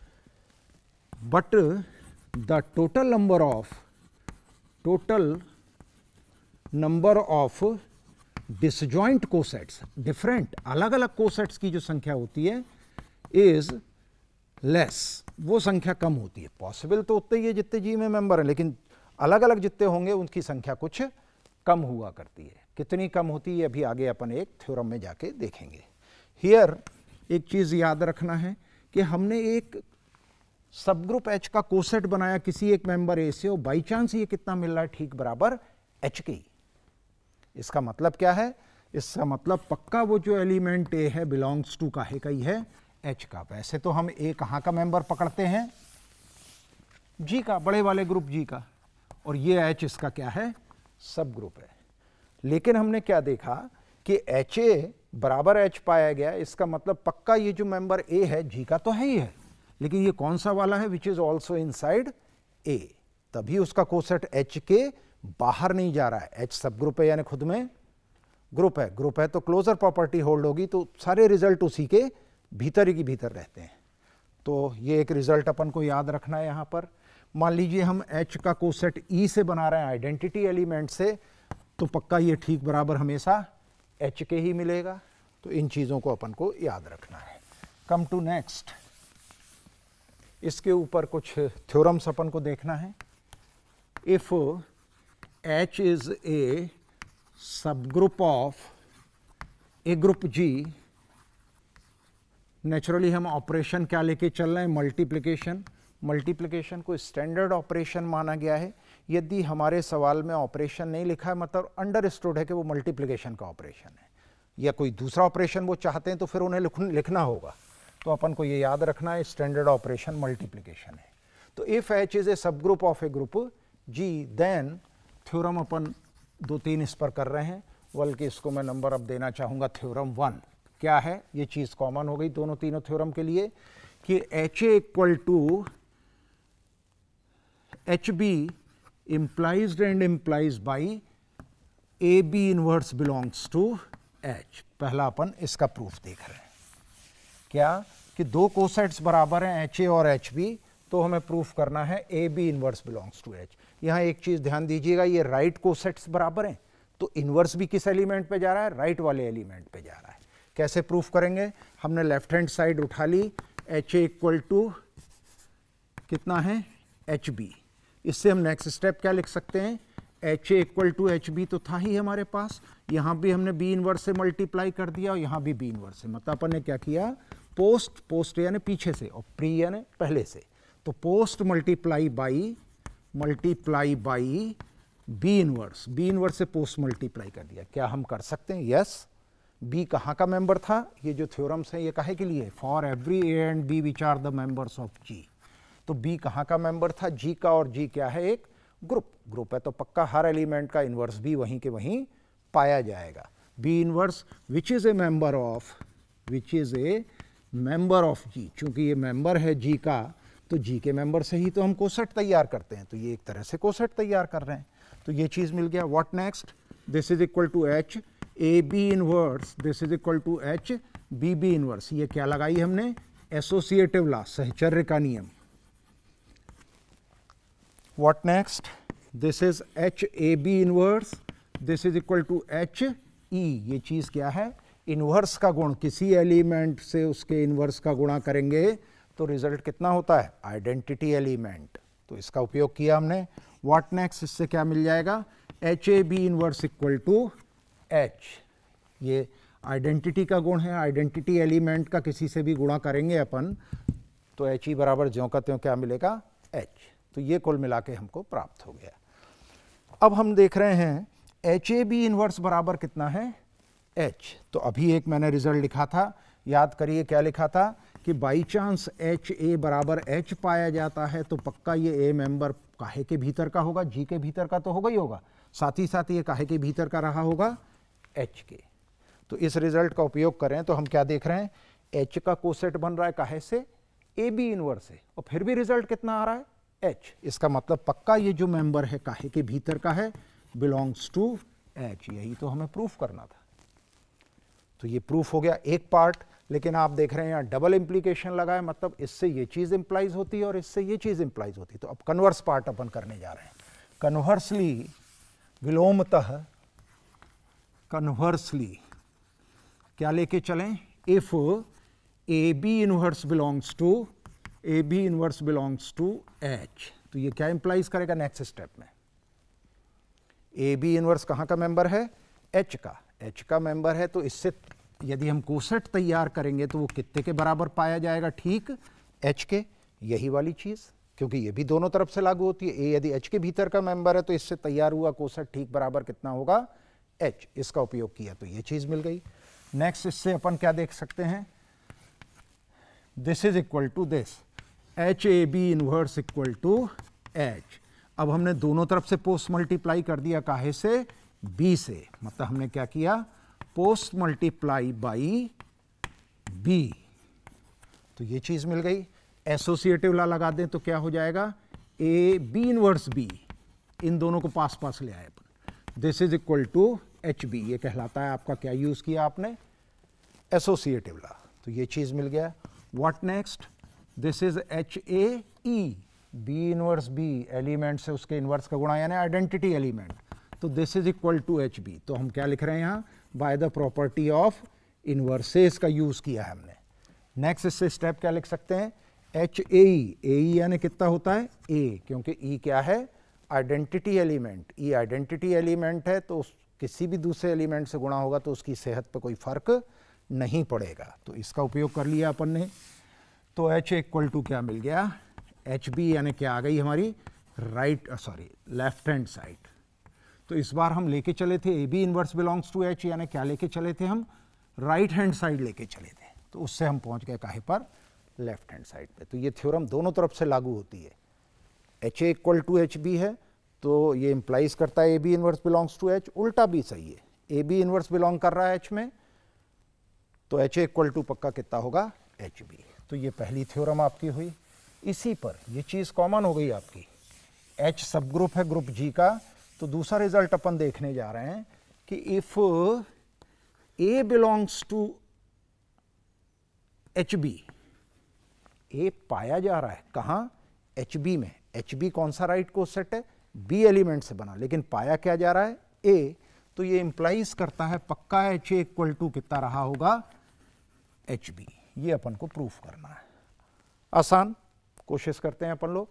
But the total number of total number of disjoint cosets, different अलग अलग कोसेट्स की जो संख्या होती है इज लेस, वो संख्या कम होती है। पॉसिबल तो उतने ही है जितने जी में मेंबर हैं, लेकिन अलग अलग जितने होंगे उनकी संख्या कुछ कम हुआ करती है। कितनी कम होती है अभी आगे अपन एक थ्योरम में जाके देखेंगे। हियर एक चीज याद रखना है कि हमने एक सब ग्रुप एच का कोसेट बनाया किसी एक मेंबर ए से, और बाई चांस ये कितना मिल रहा है, ठीक बराबर एच के। इसका मतलब क्या है? इसका मतलब पक्का वो जो एलिमेंट ए है बिलोंग्स टू काहे का ही है, एच का। वैसे तो हम ए कहाँ का मेंबर पकड़ते हैं, जी का, बड़े वाले ग्रुप जी का, और ये एच इसका क्या है, सब ग्रुप है। लेकिन हमने क्या देखा कि एच ए बराबर एच पाया गया। इसका मतलब पक्का ये जो मेंबर ए है जी का तो है ही है, लेकिन ये कौन सा वाला है, which is also inside a. तभी उसका कोसेट एच के बाहर नहीं जा रहा है। एच सब ग्रुप है यानी खुद में ग्रुप है। ग्रुप है तो क्लोजर प्रॉपर्टी होल्ड होगी, तो सारे रिजल्ट उसी के भीतर ही की भीतर रहते हैं। तो ये एक रिजल्ट अपन को याद रखना है यहाँ पर। मान लीजिए हम एच का कोसेट ई से बना रहे हैं आइडेंटिटी एलिमेंट से, तो पक्का ये ठीक बराबर हमेशा एच के ही मिलेगा। तो इन चीज़ों को अपन को याद रखना है। कम टू नेक्स्ट, इसके ऊपर कुछ थ्योरम्स अपन को देखना है। इफ एच इज ए सब group of a group G, naturally हम ऑपरेशन क्या लेके चल रहे हैं, मल्टीप्लिकेशन। मल्टीप्लिकेशन को स्टैंडर्ड ऑपरेशन माना गया है। यदि हमारे सवाल में ऑपरेशन नहीं लिखा है, मतलब अंडरस्टूड है कि वो मल्टीप्लिकेशन का ऑपरेशन है, या कोई दूसरा ऑपरेशन वो चाहते हैं, तो फिर उन्हें लिखना होगा। तो अपन को ये याद रखना है स्टैंडर्ड ऑपरेशन मल्टीप्लिकेशन है। तो इफ एच इज ए सब group of a group G, then theorem अपन दो तीन इस पर कर रहे हैं, बल्कि इसको मैं नंबर अब देना चाहूँगा थ्योरम वन। क्या है ये चीज़ कॉमन हो गई दोनों तीनों थ्योरम के लिए कि H A equal to H b implies and implies by a b inverse belongs to H. पहला अपन इसका प्रूफ देख रहे हैं। क्या कि दो कोसेट्स बराबर हैं एच ए और एच बी, तो हमें प्रूफ करना है a b inverse belongs to H. यहाँ एक चीज़ ध्यान दीजिएगा, ये राइट कोसेट्स बराबर हैं, तो इनवर्स भी किस एलिमेंट पे जा रहा है, राइट वाले एलिमेंट पे जा रहा है। कैसे प्रूफ करेंगे? हमने लेफ्ट हैंड साइड उठा ली, एच ए इक्वल टू कितना है, एच बी। इससे हम नेक्स्ट स्टेप क्या लिख सकते हैं, H A equal to H b तो था ही हमारे पास, यहाँ भी हमने बी इनवर्स से मल्टीप्लाई कर दिया और यहाँ भी बी इनवर्स से, मतलब अपन ने क्या किया, पोस्ट पोस्ट यानी पीछे से और प्री यानी पहले से, तो post multiply by multiply by b inverse, b inverse से पोस्ट मल्टीप्लाई कर दिया। क्या हम कर सकते हैं, यस। बी कहाँ का मेंबर था, ये जो थ्योरम्स हैं ये काहे के लिए, for every A and B which are the members of G. तो बी कहाँ का मेंबर था, जी का, और जी क्या है, एक ग्रुप ग्रुप है तो पक्का हर एलिमेंट का इन्वर्स भी वहीं के वहीं पाया जाएगा। B inverse which is a member of which is a member of G, चूंकि ये मेंबर है जी का तो जी के मेंबर से ही तो हम कोसेट तैयार करते हैं, तो ये एक तरह से कोसेट तैयार कर रहे हैं। तो ये चीज़ मिल गया। What next, this is equal to H a b inverse, this is equal to H b b inverse. ये क्या लगाई हमने, एसोसिएटिव लॉ, सहचर्य का नियम। What next? This is H A B inverse. This is equal to H E. ये चीज़ क्या है, इन्वर्स का गुण, किसी एलिमेंट से उसके इन्वर्स का गुणा करेंगे तो रिजल्ट कितना होता है, आइडेंटिटी एलिमेंट। तो इसका उपयोग किया हमने। What next? इससे क्या मिल जाएगा, H A B inverse equal to H। ये आइडेंटिटी का गुण है, आइडेंटिटी एलिमेंट का किसी से भी गुणा करेंगे अपन तो H E बराबर ज्यों का त्यों क्या मिलेगा, H। तो ये कुल मिला के हमको प्राप्त हो गया। अब हम देख रहे हैं एच ए बी इनवर्स बराबर कितना है, H। तो अभी एक मैंने रिजल्ट लिखा था, याद करिए क्या लिखा था कि बाई चांस एच ए बराबर H पाया जाता है तो पक्का ये ए मेंबर काहे के भीतर का होगा, जी के भीतर का तो होगा ही होगा, साथ ही साथ ये काहे के भीतर का रहा होगा, H के। तो इस रिजल्ट का उपयोग करें तो हम क्या देख रहे हैं, H का कोसेट बन रहा है काहे से, ए बी इनवर्स से, और फिर भी रिजल्ट कितना आ रहा है, H। इसका मतलब पक्का ये जो मेंबर है काहे के भीतर का है, बिलोंग्स टू H। यही तो हमें प्रूफ करना था। तो ये प्रूफ हो गया एक पार्ट, लेकिन आप देख रहे हैं यहाँ डबल इंप्लीकेशन लगा है, मतलब इससे ये चीज़ इंप्लाइज होती है और इससे ये चीज़ इंप्लाइज होती है। तो अब कन्वर्स पार्ट अपन करने जा रहे हैं। कन्वर्सली, विलोमतः कन्वर्सली क्या लेके चलें, if a b inverse belongs to a b inverse belongs to H, तो ये क्या इंप्लाइज करेगा नेक्स्ट स्टेप में, ए बी इनवर्स कहाँ का मेंबर है, एच का, एच का मेंबर है, तो इससे यदि हम कोसेट तैयार करेंगे तो वो कितने के बराबर पाया जाएगा, ठीक एच के। यही वाली चीज़, क्योंकि ये भी दोनों तरफ से लागू होती है, ए यदि एच के भीतर का मेंबर है तो इससे तैयार हुआ कोसेट ठीक बराबर कितना होगा, एच। इसका उपयोग किया तो ये चीज़ मिल गई। नेक्स्ट इससे अपन क्या देख सकते हैं, this is equal to this, H a b inverse equal to H. अब हमने दोनों तरफ से पोस्ट मल्टीप्लाई कर दिया, काहे से, बी से, मतलब हमने क्या किया, पोस्ट मल्टीप्लाई बाई बी, तो ये चीज़ मिल गई। एसोसिएटिव लॉ लगा दें तो क्या हो जाएगा, ए बी इनवर्स बी, इन दोनों को पास पास ले आए अपन, this is equal to H b. ये कहलाता है आपका, क्या यूज़ किया आपने, एसोसिएटिव लॉ। तो ये चीज़ मिल गया। What next, this is H a e, b inverse b, element से उसके इनवर्स का गुणा यानी आइडेंटिटी एलिमेंट, तो this is equal to H b. तो हम क्या लिख रहे हैं यहाँ, by the property of inverses का यूज़ किया है हमने। नेक्स्ट इससे स्टेप क्या लिख सकते हैं, एच ए ई, ए ई यानी कितना होता है, ए, क्योंकि ई क्या है, identity element, e identity element है तो किसी भी दूसरे एलिमेंट से गुणा होगा तो उसकी सेहत पर कोई फर्क नहीं पड़ेगा। तो इसका उपयोग कर लिया अपन ने। तो एच इक्वल टू क्या मिल गया, एच बी यानी क्या आ गई हमारी, right sorry left hand side. तो इस बार हम लेके चले थे a b inverse belongs to H, यानी क्या लेके चले थे हम, राइट हैंड साइड लेके चले थे, तो उससे हम पहुंच गए काहे पर, लेफ्ट हैंड साइड पे। तो ये थ्योरम दोनों तरफ से लागू होती है। H A equal to H b है तो ये इंप्लाइज करता है a b inverse belongs to H, उल्टा भी सही है, ए बी इनवर्स बिलोंग कर रहा है एच में तो एच ए इक्वल टू पक्का कितना होगा, एच बी। तो ये पहली थ्योरम आपकी हुई। इसी पर ये चीज़ कॉमन हो गई आपकी, एच सब ग्रुप है ग्रुप जी का, तो दूसरा रिजल्ट अपन देखने जा रहे हैं कि if a belongs to H b, a पाया जा रहा है कहाँ, एच बी में, एच बी कौन सा राइट कोसेट है, बी एलिमेंट से बना, लेकिन पाया क्या जा रहा है, ए, तो ये इंप्लाइज करता है पक्का एच ए इक्वल टू कितना रहा होगा, एच बी। ये अपन को प्रूफ करना है। आसान, कोशिश करते हैं अपन लोग।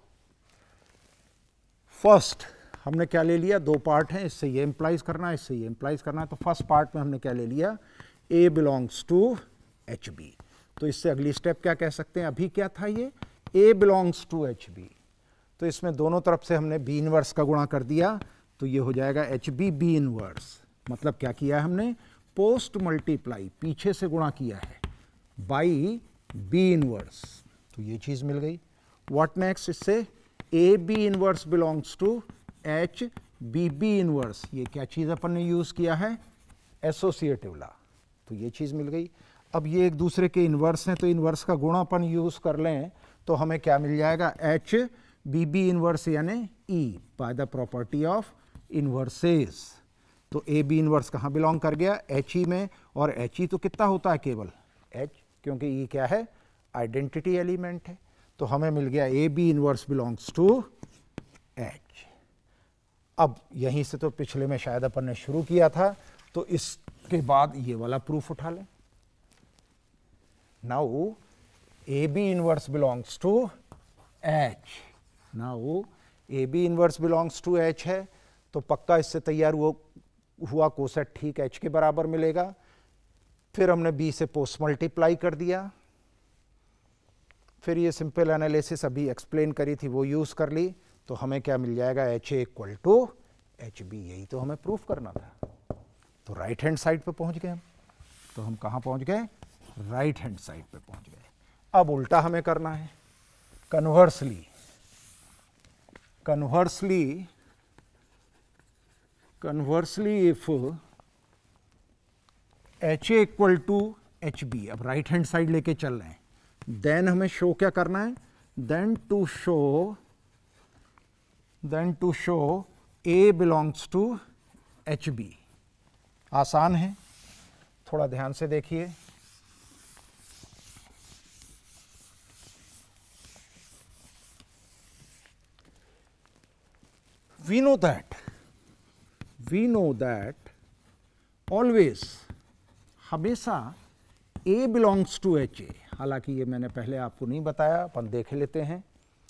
फर्स्ट हमने क्या ले लिया, दो पार्ट हैं, इससे ये इंप्लाइज करना है, इससे ये इंप्लाइज करना है। तो फर्स्ट पार्ट में हमने क्या ले लिया, a belongs to H b. तो इससे अगली स्टेप क्या कह सकते हैं, अभी क्या था ये, a belongs to H b. तो इसमें दोनों तरफ से हमने बी इनवर्स का गुणा कर दिया, तो ये हो जाएगा एच बी बी इनवर्स। मतलब क्या किया है हमने, पोस्ट मल्टीप्लाई, पीछे से गुणा किया है, बाई बी इनवर्स। तो ये चीज मिल गई। व्हाट नेक्स्ट, इससे a b inverse belongs to H b b inverse. ये क्या चीज अपन ने यूज किया है, एसोसिएटिव लॉ। तो ये चीज मिल गई। अब ये एक दूसरे के इनवर्स हैं, तो इनवर्स का गुणा अपन यूज कर लें तो हमें क्या मिल जाएगा, एच बी बी इनवर्स यानी e by the property of inverses. तो ए बी इनवर्स कहाँ बिलोंग कर गया, एच ई में। और एच ई तो कितना होता है, केवल एच, क्योंकि ई क्या है, आइडेंटिटी एलिमेंट है। तो हमें मिल गया a b inverse belongs to H. अब यहीं से तो पिछले में शायद अपन ने शुरू किया था, तो इसके बाद ये वाला प्रूफ उठा लें। Now a b inverse belongs to H. Now a b inverse belongs to H है, तो पक्का इससे तैयार हुआ हुआ कोसेट ठीक एच के बराबर मिलेगा। फिर हमने बी से पोस्ट मल्टीप्लाई कर दिया, फिर ये सिंपल एनालिसिस अभी एक्सप्लेन करी थी वो यूज कर ली, तो हमें क्या मिल जाएगा, H A equal to H b. यही तो हमें प्रूफ करना था। तो राइट हैंड साइड पे पहुंच गए हम। तो हम कहाँ पहुंच गए, राइट हैंड साइड पे पहुंच गए। अब उल्टा हमें करना है, conversely. Conversely conversely if H A equal to H b, अब राइट हैंड साइड लेके चल रहे हैं, देन हमें शो क्या करना है, then to show then to show a belongs to H b. आसान है, थोड़ा ध्यान से देखिए। We know that we know that always, हमेशा a belongs to H a. हालांकि ये मैंने पहले आपको नहीं बताया, अपन देख लेते हैं।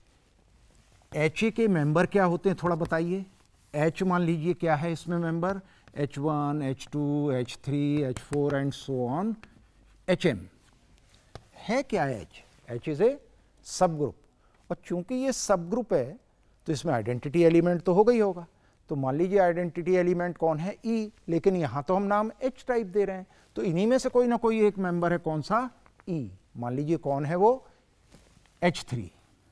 एच ए के मेंबर क्या होते हैं, थोड़ा बताइए। एच मान लीजिए क्या है इसमें member, H one, H two, H three, H four and so on, H M है क्या एच, एच इज ए सब ग्रुप। और चूंकि ये सब ग्रुप है तो इसमें आइडेंटिटी एलिमेंट तो होगा ही होगा। तो मान लीजिए आइडेंटिटी एलिमेंट कौन है, ई, लेकिन यहां तो हम नाम एच टाइप दे रहे हैं, तो इन्हीं में से कोई ना कोई एक मेंबर है, कौन सा, ई। मान लीजिए कौन है वो, एच थ्री,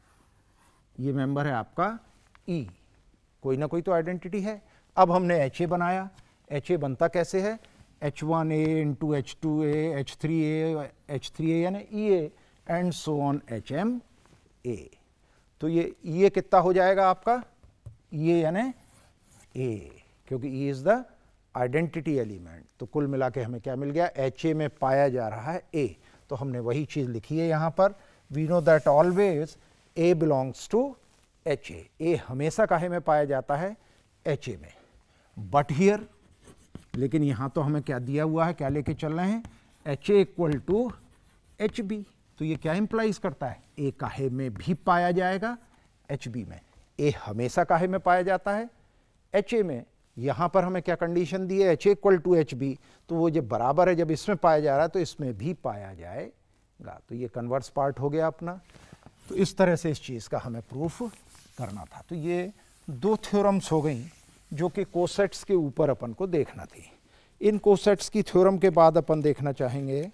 ये मेंबर है आपका ई, कोई ना कोई तो आइडेंटिटी है। अब हमने एच ए बनाया, एच ए बनता कैसे है, H one a into H two A, H three A, H three a यानी e a, and so on H M a. तो ये ई ए कितना हो जाएगा आपका, ई ए यानी ए, क्योंकि e is the identity element. तो कुल मिला के हमें क्या मिल गया, एच ए में पाया जा रहा है ए। तो हमने वही चीज लिखी है यहां पर, we know that always a belongs to H a. A हमेशा काहे में पाया जाता है, एच ए में। बट हियर, लेकिन यहां तो हमें क्या दिया हुआ है, क्या लेके चल रहे हैं, H A equal to H b. तो ये क्या इंप्लाइज करता है, ए काहे में भी पाया जाएगा, एच बी में। ए हमेशा काहे में पाया जाता है, एच ए में। यहां पर हमें क्या कंडीशन दी है, H A equal to H b, तो वो जब बराबर है, जब इसमें पाया जा रहा है तो इसमें भी पाया जाएगा। तो ये कन्वर्स पार्ट हो गया अपना। तो इस तरह से इस चीज का हमें प्रूफ करना था। तो ये दो थ्योरम्स हो गई जो कि कोसेट्स के ऊपर अपन को देखना थी। इन कोसेट्स की थ्योरम के बाद अपन देखना चाहेंगे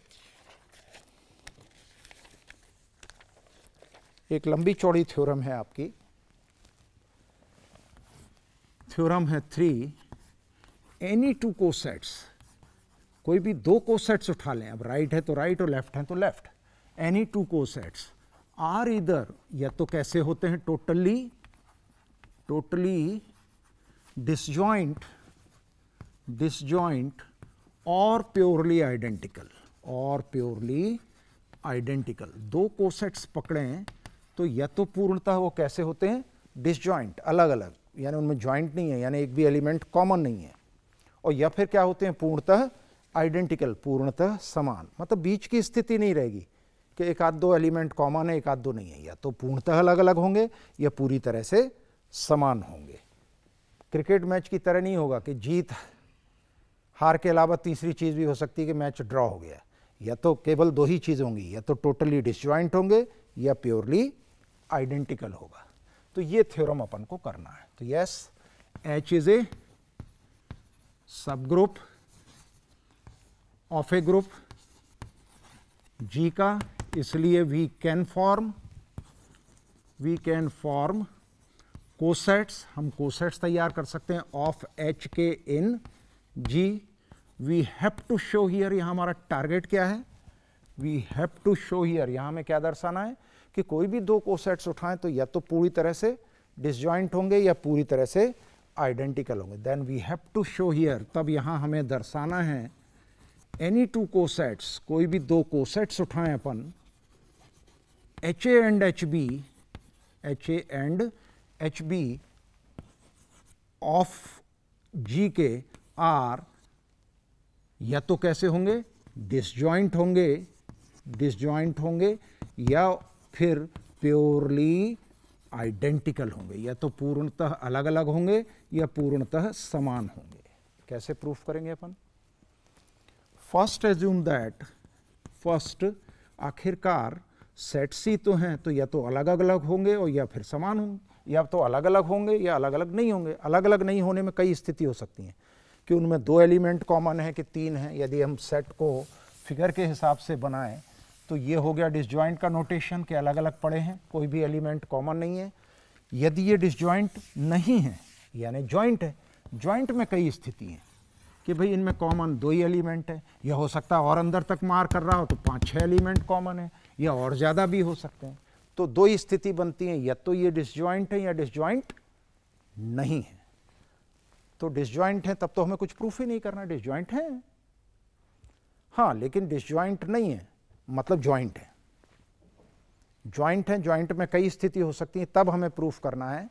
एक लंबी चौड़ी थ्योरम है आपकी, थ्योरम है थ्री, एनी टू कोसेट्स, कोई भी दो कोसेट्स उठा लें, अब राइट है तो राइट और लेफ्ट है तो left, any two cosets are इधर, या तो कैसे होते हैं, टोटली टोटली डिसजॉइंट डिसजॉइंट और प्योरली आइडेंटिकल और प्योरली आइडेंटिकल। दो कोसेट्स पकड़ें तो या तो पूर्णतः वो कैसे होते हैं, डिसजॉइंट, अलग अलग, यानी उनमें जॉइंट नहीं है, यानी एक भी एलिमेंट कॉमन नहीं है, और या फिर क्या होते हैं, पूर्णतः आइडेंटिकल, पूर्णतः समान, मतलब बीच की स्थिति नहीं रहेगी, कि एक आध दो एलिमेंट कॉमन है, एक आध दो नहीं है, या तो पूर्णतः अलग अलग होंगे या पूरी तरह से समान होंगे। क्रिकेट मैच की तरह नहीं होगा कि जीत हार के अलावा तीसरी चीज़ भी हो सकती है कि मैच ड्रॉ हो गया, या तो केवल दो ही चीज़ होंगी, या तो टोटली डिसजॉइंट होंगे या प्योरली आइडेंटिकल होगा। तो ये थ्योरम अपन को करना है। तो यस, H इज ए सब group of a group G का, इसलिए we can form we can form cosets, हम कोसेट्स तैयार कर सकते हैं ऑफ H के in G। We have to show here, यहां हमारा टारगेट क्या है, we have to show here, यहां हमें क्या दर्शाना है कि कोई भी दो कोसेट्स उठाएं तो या तो पूरी तरह से डिसजॉइंट होंगे या पूरी तरह से आइडेंटिकल होंगे। Then we have to show here, तब यहां हमें दर्शाना है एनी टू कोसेट्स, कोई भी दो कोसेट्स उठाएं अपन, H A and H B, H A and H B of G के आर या तो कैसे होंगे, डिसजॉइंट होंगे डिसजॉइंट होंगे या फिर प्योरली आइडेंटिकल होंगे, या तो पूर्णतः अलग अलग होंगे या पूर्णतः समान होंगे। कैसे प्रूफ करेंगे अपन? फर्स्ट एज्यूम दैट, फर्स्ट आखिरकार सेट सी तो हैं तो या तो अलग अलग होंगे और या फिर समान होंगे, या तो अलग अलग होंगे या अलग अलग नहीं होंगे। अलग अलग नहीं होने में कई स्थिति हो सकती हैं कि उनमें दो एलिमेंट कॉमन है कि तीन हैं। यदि हम सेट को फिगर के हिसाब से बनाएं तो ये हो गया डिसजॉइंट का नोटेशन कि अलग अलग पड़े हैं, कोई भी एलिमेंट कॉमन नहीं है। यदि ये डिसजॉइंट नहीं है यानी जॉइंट है, जॉइंट में कई स्थिति हैं कि भाई इनमें कॉमन दो ही एलिमेंट है, या हो सकता है और अंदर तक मार कर रहा हो तो पाँच छः एलिमेंट कॉमन है, या और ज़्यादा भी हो सकते हैं। तो दो ही स्थिति बनती है, या तो ये डिसजॉइंट है या डिसजॉइंट नहीं है। तो डिसजॉइंट है तब तो हमें कुछ प्रूफ ही नहीं करना, डिसजॉइंट है। हाँ, लेकिन डिसजॉइंट नहीं है मतलब जॉइंट है। जॉइंट है, जॉइंट में कई स्थिति हो सकती है, तब हमें प्रूफ करना है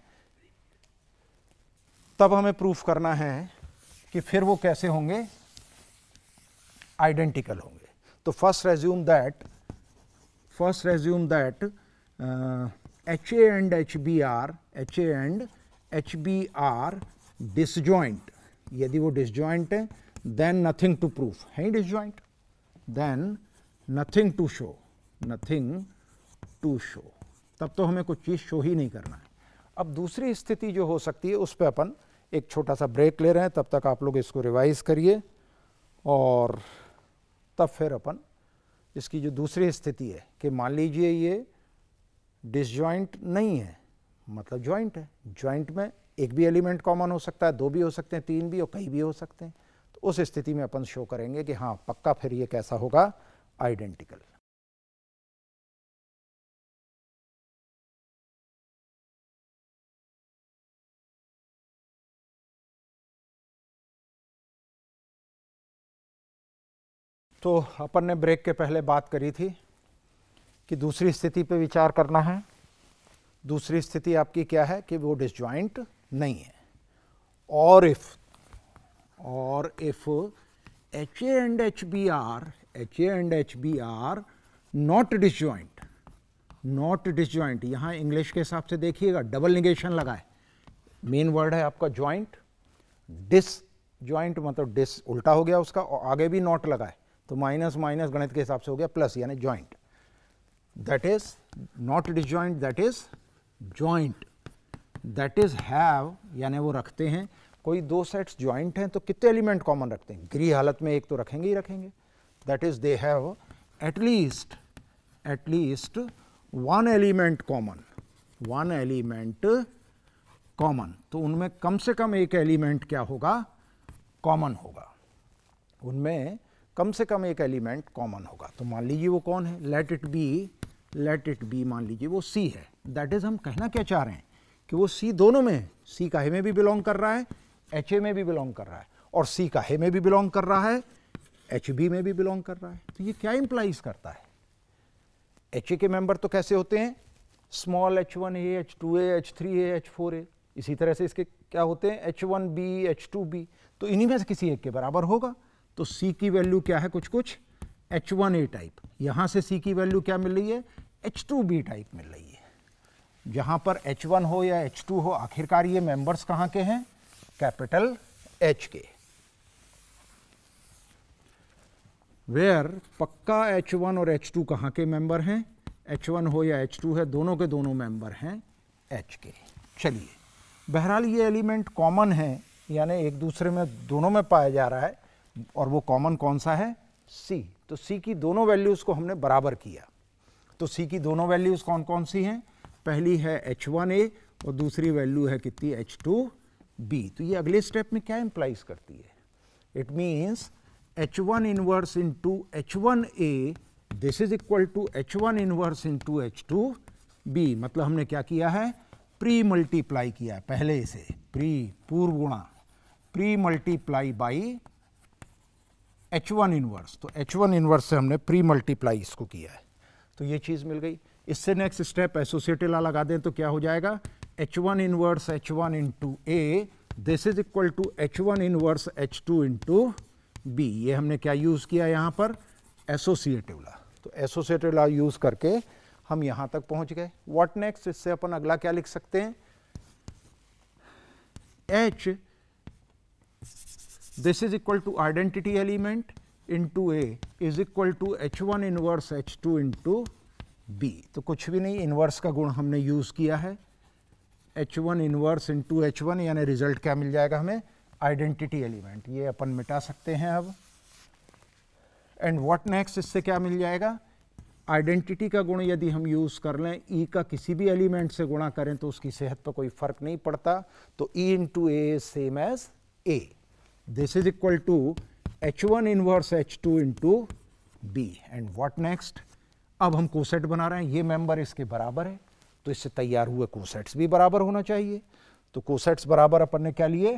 तब हमें प्रूफ करना है कि फिर वो कैसे होंगे, आइडेंटिकल होंगे। तो first resume that first resume that H A and H B are H A and H B are disjoint. यदि वो डिसजॉइंट है देन नथिंग टू प्रूफ, है disjoint, then nothing to show nothing to show तब तो हमें कुछ चीज़ show ही नहीं करना है। अब दूसरी स्थिति जो हो सकती है उस पर अपन एक छोटा सा ब्रेक ले रहे हैं, तब तक आप लोग इसको रिवाइज करिए और तब फिर अपन इसकी जो दूसरी स्थिति है कि मान लीजिए ये डिसजॉइंट नहीं है मतलब जॉइंट है। जॉइंट में एक भी एलिमेंट कॉमन हो सकता है, दो भी हो सकते हैं, तीन भी और कई भी हो सकते हैं। तो उस स्थिति में अपन शो करेंगे कि हाँ पक्का फिर ये कैसा होगा, आइडेंटिकल। तो अपन ने ब्रेक के पहले बात करी थी कि दूसरी स्थिति पे विचार करना है। दूसरी स्थिति आपकी क्या है कि वो डिसजॉइंट नहीं है। और इफ और if H A and H B are H A and H B are not disjoint not disjoint यहाँ इंग्लिश के हिसाब से देखिएगा डबल निगेशन लगाए। मेन वर्ड है आपका जॉइंट, डिस जॉइंट मतलब डिस उल्टा हो गया उसका और आगे भी नॉट लगाए तो माइनस माइनस गणित के हिसाब से हो गया प्लस यानी joint. That is not disjoint, that is joint, that is have यानी वो रखते हैं। कोई दो सेट्स जॉइंट हैं तो कितने एलिमेंट कॉमन रखते हैं, गृह हालत में एक तो रखेंगे ही रखेंगे। That is they have at least at least one element common one element common तो उनमें कम से कम एक एलिमेंट क्या होगा, कॉमन होगा। उनमें कम से कम एक एलिमेंट कॉमन होगा। तो मान लीजिए वो कौन है, let it be let it be मान लीजिए वो सी है। दैट इज हम कहना क्या चाह रहे हैं कि वो सी दोनों में है। सी काहे में भी बिलोंग कर रहा है, एच ए में भी बिलोंग कर रहा है, और सी काहे में भी बिलोंग कर रहा है, एच बी में भी बिलोंग कर रहा है। तो ये क्या इंप्लाइज करता है, एच ए के मेंबर तो कैसे होते हैं, small H one A, H two A, H three A, H four A. इसी तरह से इसके क्या होते हैं, H one B, H two B. तो इन्हीं में से किसी एक के बराबर होगा। तो सी की वैल्यू क्या है, कुछ कुछ एच वन ए टाइप, यहाँ से C की वैल्यू क्या मिल रही है, एच टू बी टाइप मिल रही है। जहाँ पर एच वन हो या एच टू हो, आखिरकार ये मेंबर्स कहाँ के हैं, कैपिटल H के। वेयर पक्का एच वन और एच टू कहाँ के मेंबर हैं, एच वन हो या एच टू है, दोनों के दोनों मेंबर हैं H के। चलिए, बहरहाल ये एलिमेंट कॉमन है, यानी एक दूसरे में दोनों में पाया जा रहा है, और वो कॉमन कौन सा है, C। तो C की दोनों वैल्यूज़ को हमने बराबर किया। तो C की दोनों वैल्यूज़ कौन कौन सी हैं, पहली है एच वन ए और दूसरी वैल्यू है कितनी, एच टू बी। तो ये अगले स्टेप में क्या इंप्लाइज करती है, it means H one inverse into H one A this is equal to H one inverse into H two B. मतलब हमने क्या किया है, प्री मल्टीप्लाई किया है पहले से, प्री पूर्व गुणा, pre multiply by H one inverse. तो एच वन इनवर्स से हमने प्री मल्टीप्लाई इसको किया है, तो ये चीज़ मिल गई। इससे नेक्स्ट स्टेप एसोसिएटिव लॉ लगा दें तो क्या हो जाएगा, H one inverse H one into A this is equal to H one inverse H two into B. ये हमने क्या यूज़ किया यहाँ पर, एसोसिएटिव लॉ। तो एसोसिएटिव लॉ यूज़ करके हम यहाँ तक पहुँच गए। व्हाट नेक्स्ट, इससे अपन अगला क्या लिख सकते हैं, H this is equal to identity element into A is equal to H one inverse H two into B. तो कुछ भी नहीं, इनवर्स का गुण हमने यूज़ किया है, H one inverse into H one, यानी रिजल्ट क्या मिल जाएगा हमें, आइडेंटिटी एलिमेंट। ये अपन मिटा सकते हैं अब। एंड व्हाट नेक्स्ट, इससे क्या मिल जाएगा, आइडेंटिटी का गुण यदि हम यूज़ कर लें, ई का किसी भी एलिमेंट से गुणा करें तो उसकी सेहत पर कोई फर्क नहीं पड़ता। तो E into A same as A, this is equal to H one inverse H two into B. And what next, अब हम कोसेट बना रहे हैं, ये मेंबर इसके बराबर है, तो इससे तैयार हुए कोसेट्स भी बराबर होना चाहिए। तो कोसेट्स बराबर अपन ने क्या लिए,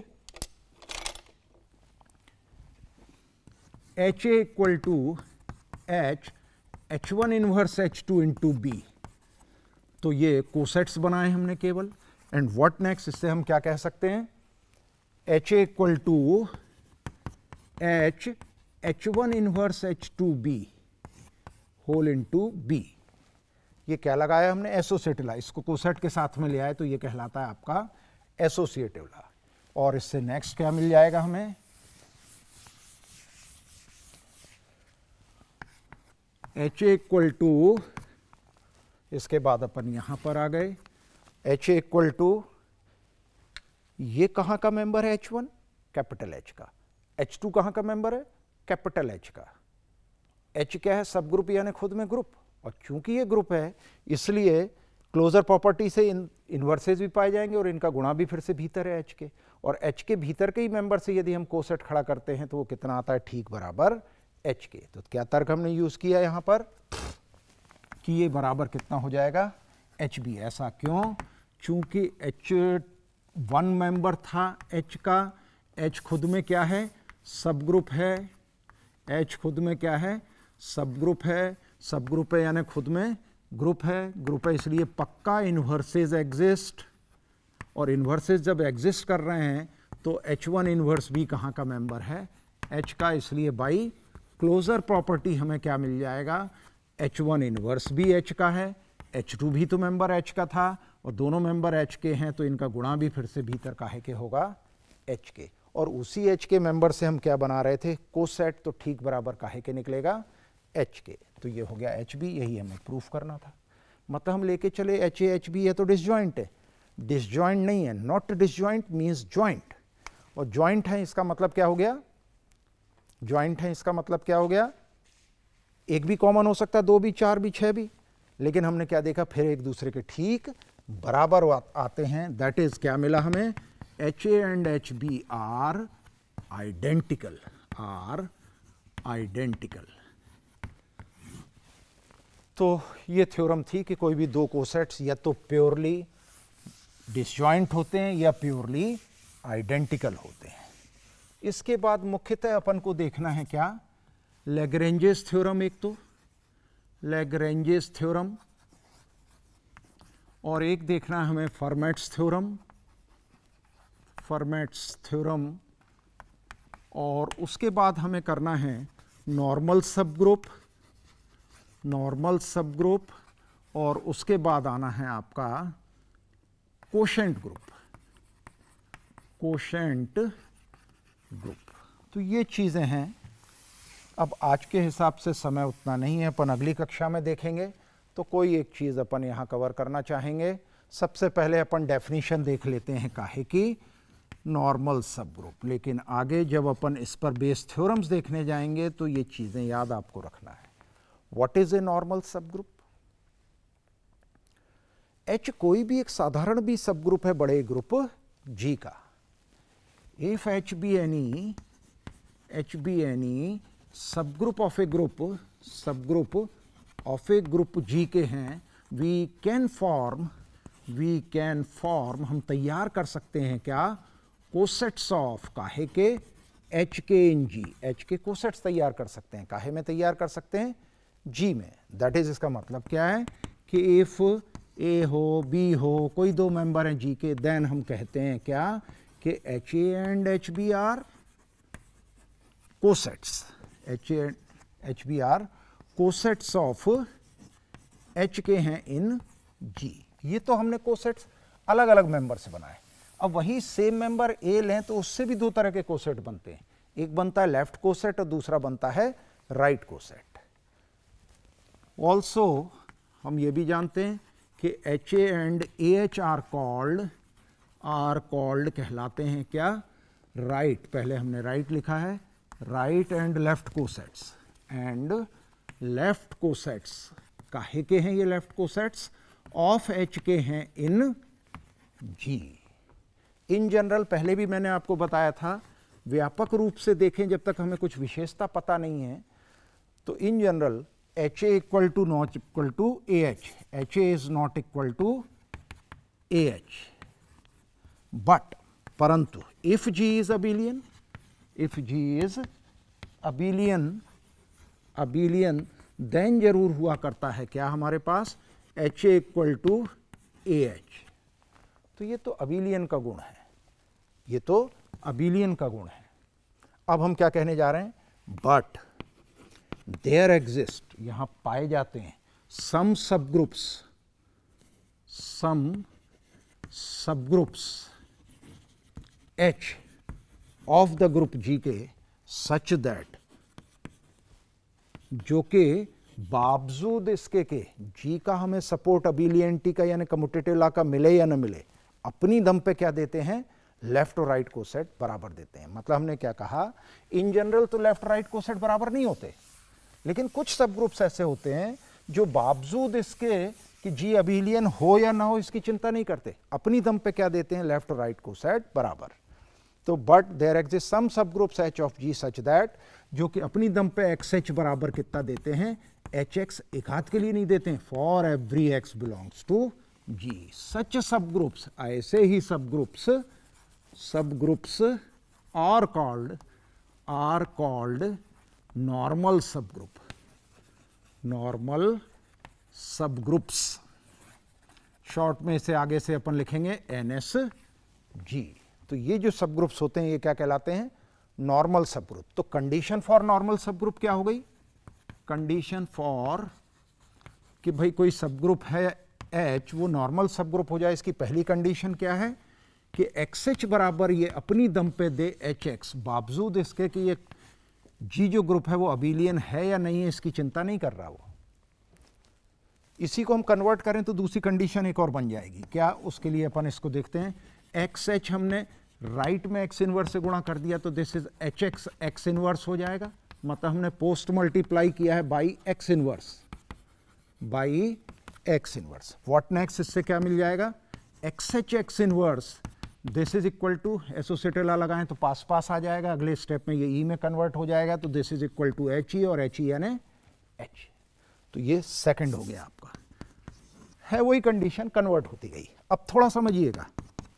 H A equal to H H one inverse H two into B. तो ये कोसेट्स बनाए हमने केवल। एंड व्हाट नेक्स्ट, इससे हम क्या कह सकते हैं, H A equal to H H one inverse H two B whole into B. ये क्या लगाया हमने, एसोसिएटिव लॉ। इसको कोसेट के साथ में ले आए तो ये कहलाता है आपका एसोसिएटिव लॉ। और इससे नेक्स्ट क्या मिल जाएगा हमें, एच ए इक्वल टू, इसके बाद अपन यहां पर आ गए, एच ए इक्वल टू, ये कहां का मेंबर है, एच वन, कैपिटल एच का। एच टू कहां का मेंबर है, कैपिटल एच का। एच क्या है, सब ग्रुप यानी खुद में ग्रुप, और चूंकि ये ग्रुप है इसलिए क्लोजर प्रॉपर्टी से इन इन्वर्सेज भी पाए जाएंगे और इनका गुणा भी फिर से भीतर है एच के। और एच के भीतर के ही मेंबर से यदि हम कोसेट खड़ा करते हैं तो वो कितना आता है, ठीक बराबर एच के। तो क्या तर्क हमने यूज किया यहां पर कि ये बराबर कितना हो जाएगा, एच बी। ऐसा क्यों, चूंकि एच वन मेंबर था एच का, एच खुद में क्या है, सब ग्रुप है, एच खुद में क्या है, सब ग्रुप है, सब ग्रुप है यानी खुद में ग्रुप है, ग्रुप है इसलिए पक्का इन्वर्सेज एग्जिस्ट। और इन्वर्सेज जब एग्जिस्ट कर रहे हैं तो एच वन इन्वर्स भी कहाँ का मेंबर है, एच का। इसलिए बाई क्लोजर प्रॉपर्टी हमें क्या मिल जाएगा, एच वन इन्वर्स भी एच का है, एच टू भी तो मेंबर एच का था, और दोनों मेंबर एच के हैं तो इनका गुणा भी फिर से भीतर काहे के होगा, एच के। और उसी एच के मेंबर से हम क्या बना रहे थे, कोसेट, तो ठीक बराबर काहे के निकलेगा, एच के। तो ये हो गया एच बी, यही हमें प्रूफ करना था। मतलब हम लेके चले एच ए एच बी है तो डिसजॉइंट है, डिसजॉइंट नहीं है, नॉट डिसजॉइंट मीन्स जॉइंट, और जॉइंट है इसका मतलब क्या हो गया, जॉइंट है इसका मतलब क्या हो गया, एक भी कॉमन हो सकता है, दो भी, चार भी, छह भी, लेकिन हमने क्या देखा, फिर एक दूसरे के ठीक बराबर आते हैं। दैट इज क्या मिला हमें, H A and H B are identical, are identical. तो ये थ्योरम थी कि कोई भी दो कोसेट्स या तो प्योरली डिसजॉइंट होते हैं या प्योरली आइडेंटिकल होते हैं। इसके बाद मुख्यतः अपन को देखना है क्या, लैग्रेंजेस थ्योरम, एक तो लैग्रेंजेस थ्योरम, और एक देखना है हमें फॉर्मेट्स थ्योरम, फॉर्मेट्स थ्योरम, और उसके बाद हमें करना है नॉर्मल सब ग्रुप, नॉर्मल सब ग्रुप, और उसके बाद आना है आपका कोशेंट ग्रुप, कोशेंट ग्रुप। तो ये चीज़ें हैं। अब आज के हिसाब से समय उतना नहीं है, अपन अगली कक्षा में देखेंगे। तो कोई एक चीज़ अपन यहाँ कवर करना चाहेंगे। सबसे पहले अपन डेफिनेशन देख लेते हैं काहे की, नॉर्मल सब ग्रुप। लेकिन आगे जब अपन इस पर बेस्ड थ्योरम्स देखने जाएंगे तो ये चीज़ें याद आपको रखना है। What is a normal subgroup? H कोई भी एक साधारण भी सब ग्रुप है बड़े ग्रुप जी का। If H be any H be any सब ग्रुप ऑफ ए ग्रुप, सब group of a group G के हैं, we can form, we can form, हम तैयार कर सकते हैं क्या, कोसेट्स ऑफ, काहे के, एच के इन जी, एच के कोसेट्स तैयार कर सकते हैं। काहे में तैयार कर सकते हैं, जी में। दैट इज, इसका मतलब क्या है कि इफ ए हो, बी हो, कोई दो मेंबर हैं जी के, देन हम कहते हैं क्या कि H A and H B are cosets, H A H B are cosets of H के हैं इन जी। ये तो हमने कोसेट्स अलग अलग मेंबर से बनाए। अब वही सेम मेंबर ए लें तो उससे भी दो तरह के कोसेट बनते हैं। एक बनता है लेफ्ट कोसेट और दूसरा बनता है राइट कोसेट। ऑल्सो हम ये भी जानते हैं कि H A and A H are called, are called कहलाते हैं क्या, राइट। पहले हमने राइट लिखा है, right and left cosets, and left cosets काहे के हैं ये लेफ्ट कोसेट्स, ऑफ एच के हैं इन जी। इन जनरल पहले भी मैंने आपको बताया था, व्यापक रूप से देखें जब तक हमें कुछ विशेषता पता नहीं है तो in general H A equal to not equal to A H, H A is not equal to A H, but परंतु if G is abelian, if G is abelian, abelian then जरूर हुआ करता है क्या हमारे पास, H A equal to A H. तो ये तो अबिलियन का गुण है, ये तो अबिलियन का गुण है। अब हम क्या कहने जा रहे हैं, बट देयर एग्जिस्ट, यहां पाए जाते हैं सम subgroups, some subgroups H of the group G के, सच दैट, जो कि बावजूद इसके के जी का हमें सपोर्ट अबिलियन टी का यानी कम्यूटेटिव लॉ का मिले या न मिले, अपनी दम पे क्या देते हैं, लेफ्ट और राइट कोसेट बराबर देते हैं। मतलब हमने क्या कहा, इन जनरल तो लेफ्ट राइट कोसेट बराबर नहीं होते, लेकिन कुछ सब ग्रुप्स ऐसे होते हैं जो बावजूद इसके कि जी अबिलियन हो या ना हो इसकी चिंता नहीं करते, अपनी दम पे क्या देते हैं, लेफ्ट और राइट कोसेट बराबर। तो but there exist some subgroups H of G such that, जो कि अपनी दम पे एक्स एच बराबर कितना देते हैं, एच एक्स, एक हाथ के लिए नहीं देते हैं, for every X belongs to G. Such subgroups, ऐसे ही सब ग्रुप्स, सब groups are called, are called normal subgroup, normal subgroups. Short में इसे आगे से अपन लिखेंगे एन एस जी। तो ये जो सब ग्रुप्स होते हैं ये क्या कहलाते हैं, नॉर्मल सब ग्रुप। तो condition for normal subgroup क्या हो गई, कंडीशन फॉर कि भाई कोई सब ग्रुप है एच, वो नॉर्मल सब ग्रुप हो जाए, इसकी पहली कंडीशन क्या है कि एक्स एच बराबर ये अपनी दम पे दे एच एक्स, बावजूद इसके कि ये जी जो ग्रुप है वो अबिलियन है या नहीं है इसकी चिंता नहीं कर रहा वो। इसी को हम कन्वर्ट करें तो दूसरी कंडीशन एक और बन जाएगी, क्या, उसके लिए अपन इसको देखते हैं। एक्स एच हमने राइट में एक्स इनवर्स से गुणा कर दिया तो this is H X, X inverse हो जाएगा, मतलब हमने पोस्ट मल्टीप्लाई किया है by X inverse, by X inverse. What next, इससे क्या मिल जाएगा, X H X inverse, this is equal to, associative law लगाएं तो पास पास आ जाएगा, अगले स्टेप में ये ई में कन्वर्ट हो जाएगा, तो this is equal to H E, और एच ई यानी एच। तो ये सेकंड हो गया आपका, है वही कंडीशन कन्वर्ट होती गई। अब थोड़ा समझिएगा,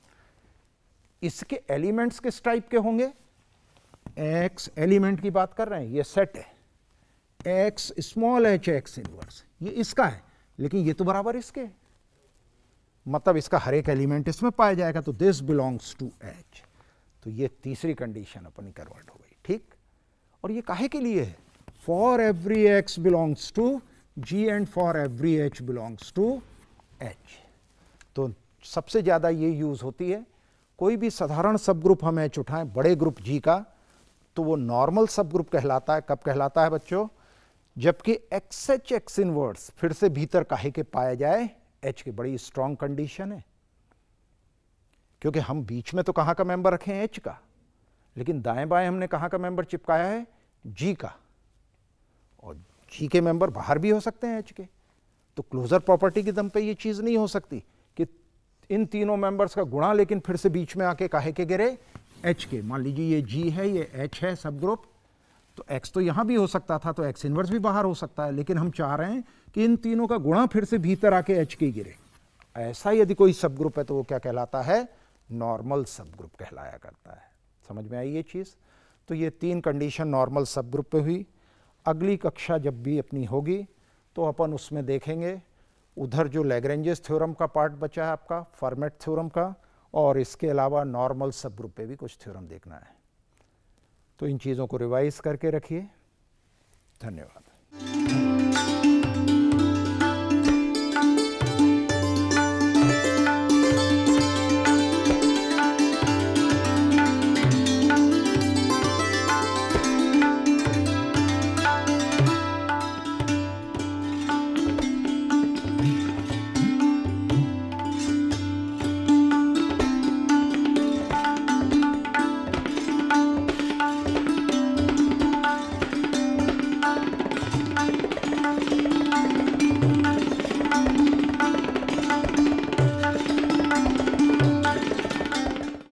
इसके एलिमेंट्स किस टाइप के होंगे, एक्स एलिमेंट की बात कर रहे हैं, ये सेट है, X small H X inverse, ये इसका है, लेकिन ये तो बराबर इसके, मतलब इसका हर एक एलिमेंट इसमें पाया जाएगा, तो दिस बिलोंग्स टू एच। तो ये तीसरी कंडीशन अपनी कन्वर्ट हो गई, ठीक। और ये काहे के लिए है, for every X belongs to G and for every H belongs to H. तो सबसे ज़्यादा ये यूज़ होती है। कोई भी साधारण सब ग्रुप हम एच उठाएं बड़े ग्रुप जी का, तो वो नॉर्मल सब ग्रुप कहलाता है। कब कहलाता है बच्चों? जबकि एक्स एच एक्स इनवर्स फिर से भीतर काहे के पाया जाए, एच की। बड़ी स्ट्रांग कंडीशन है, क्योंकि हम बीच में तो कहाँ का मेंबर रखे हैं, एच का, लेकिन दाएं बाएं हमने कहाँ का मेंबर चिपकाया है, जी का। और जी के मेंबर बाहर भी हो सकते हैं एच के। तो क्लोजर प्रॉपर्टी की दम पे ये चीज़ नहीं हो सकती कि इन तीनों मेंबर्स का गुणा लेकिन फिर से बीच में आके काहे के गिरे, एच के। मान लीजिए ये जी है, ये एच है सब ग्रुप, तो एक्स तो यहाँ भी हो सकता था, तो एक्स इनवर्स भी बाहर हो सकता है, लेकिन हम चाह रहे हैं कि इन तीनों का गुणा फिर से भीतर आके एच के गिरे। ऐसा यदि कोई सब ग्रुप है तो वो क्या कहलाता है, नॉर्मल सब ग्रुप कहलाया करता है। समझ में आई ये चीज़? तो ये तीन कंडीशन नॉर्मल सब ग्रुप पे हुई। अगली कक्षा जब भी अपनी होगी तो अपन उसमें देखेंगे उधर जो लैग्रेंजेस थ्योरम का पार्ट बचा है आपका, फॉर्मेट थ्योरम का, और इसके अलावा नॉर्मल सब ग्रुप पे भी कुछ थ्योरम देखना है। तो इन चीज़ों को रिवाइज करके रखिए। धन्यवाद।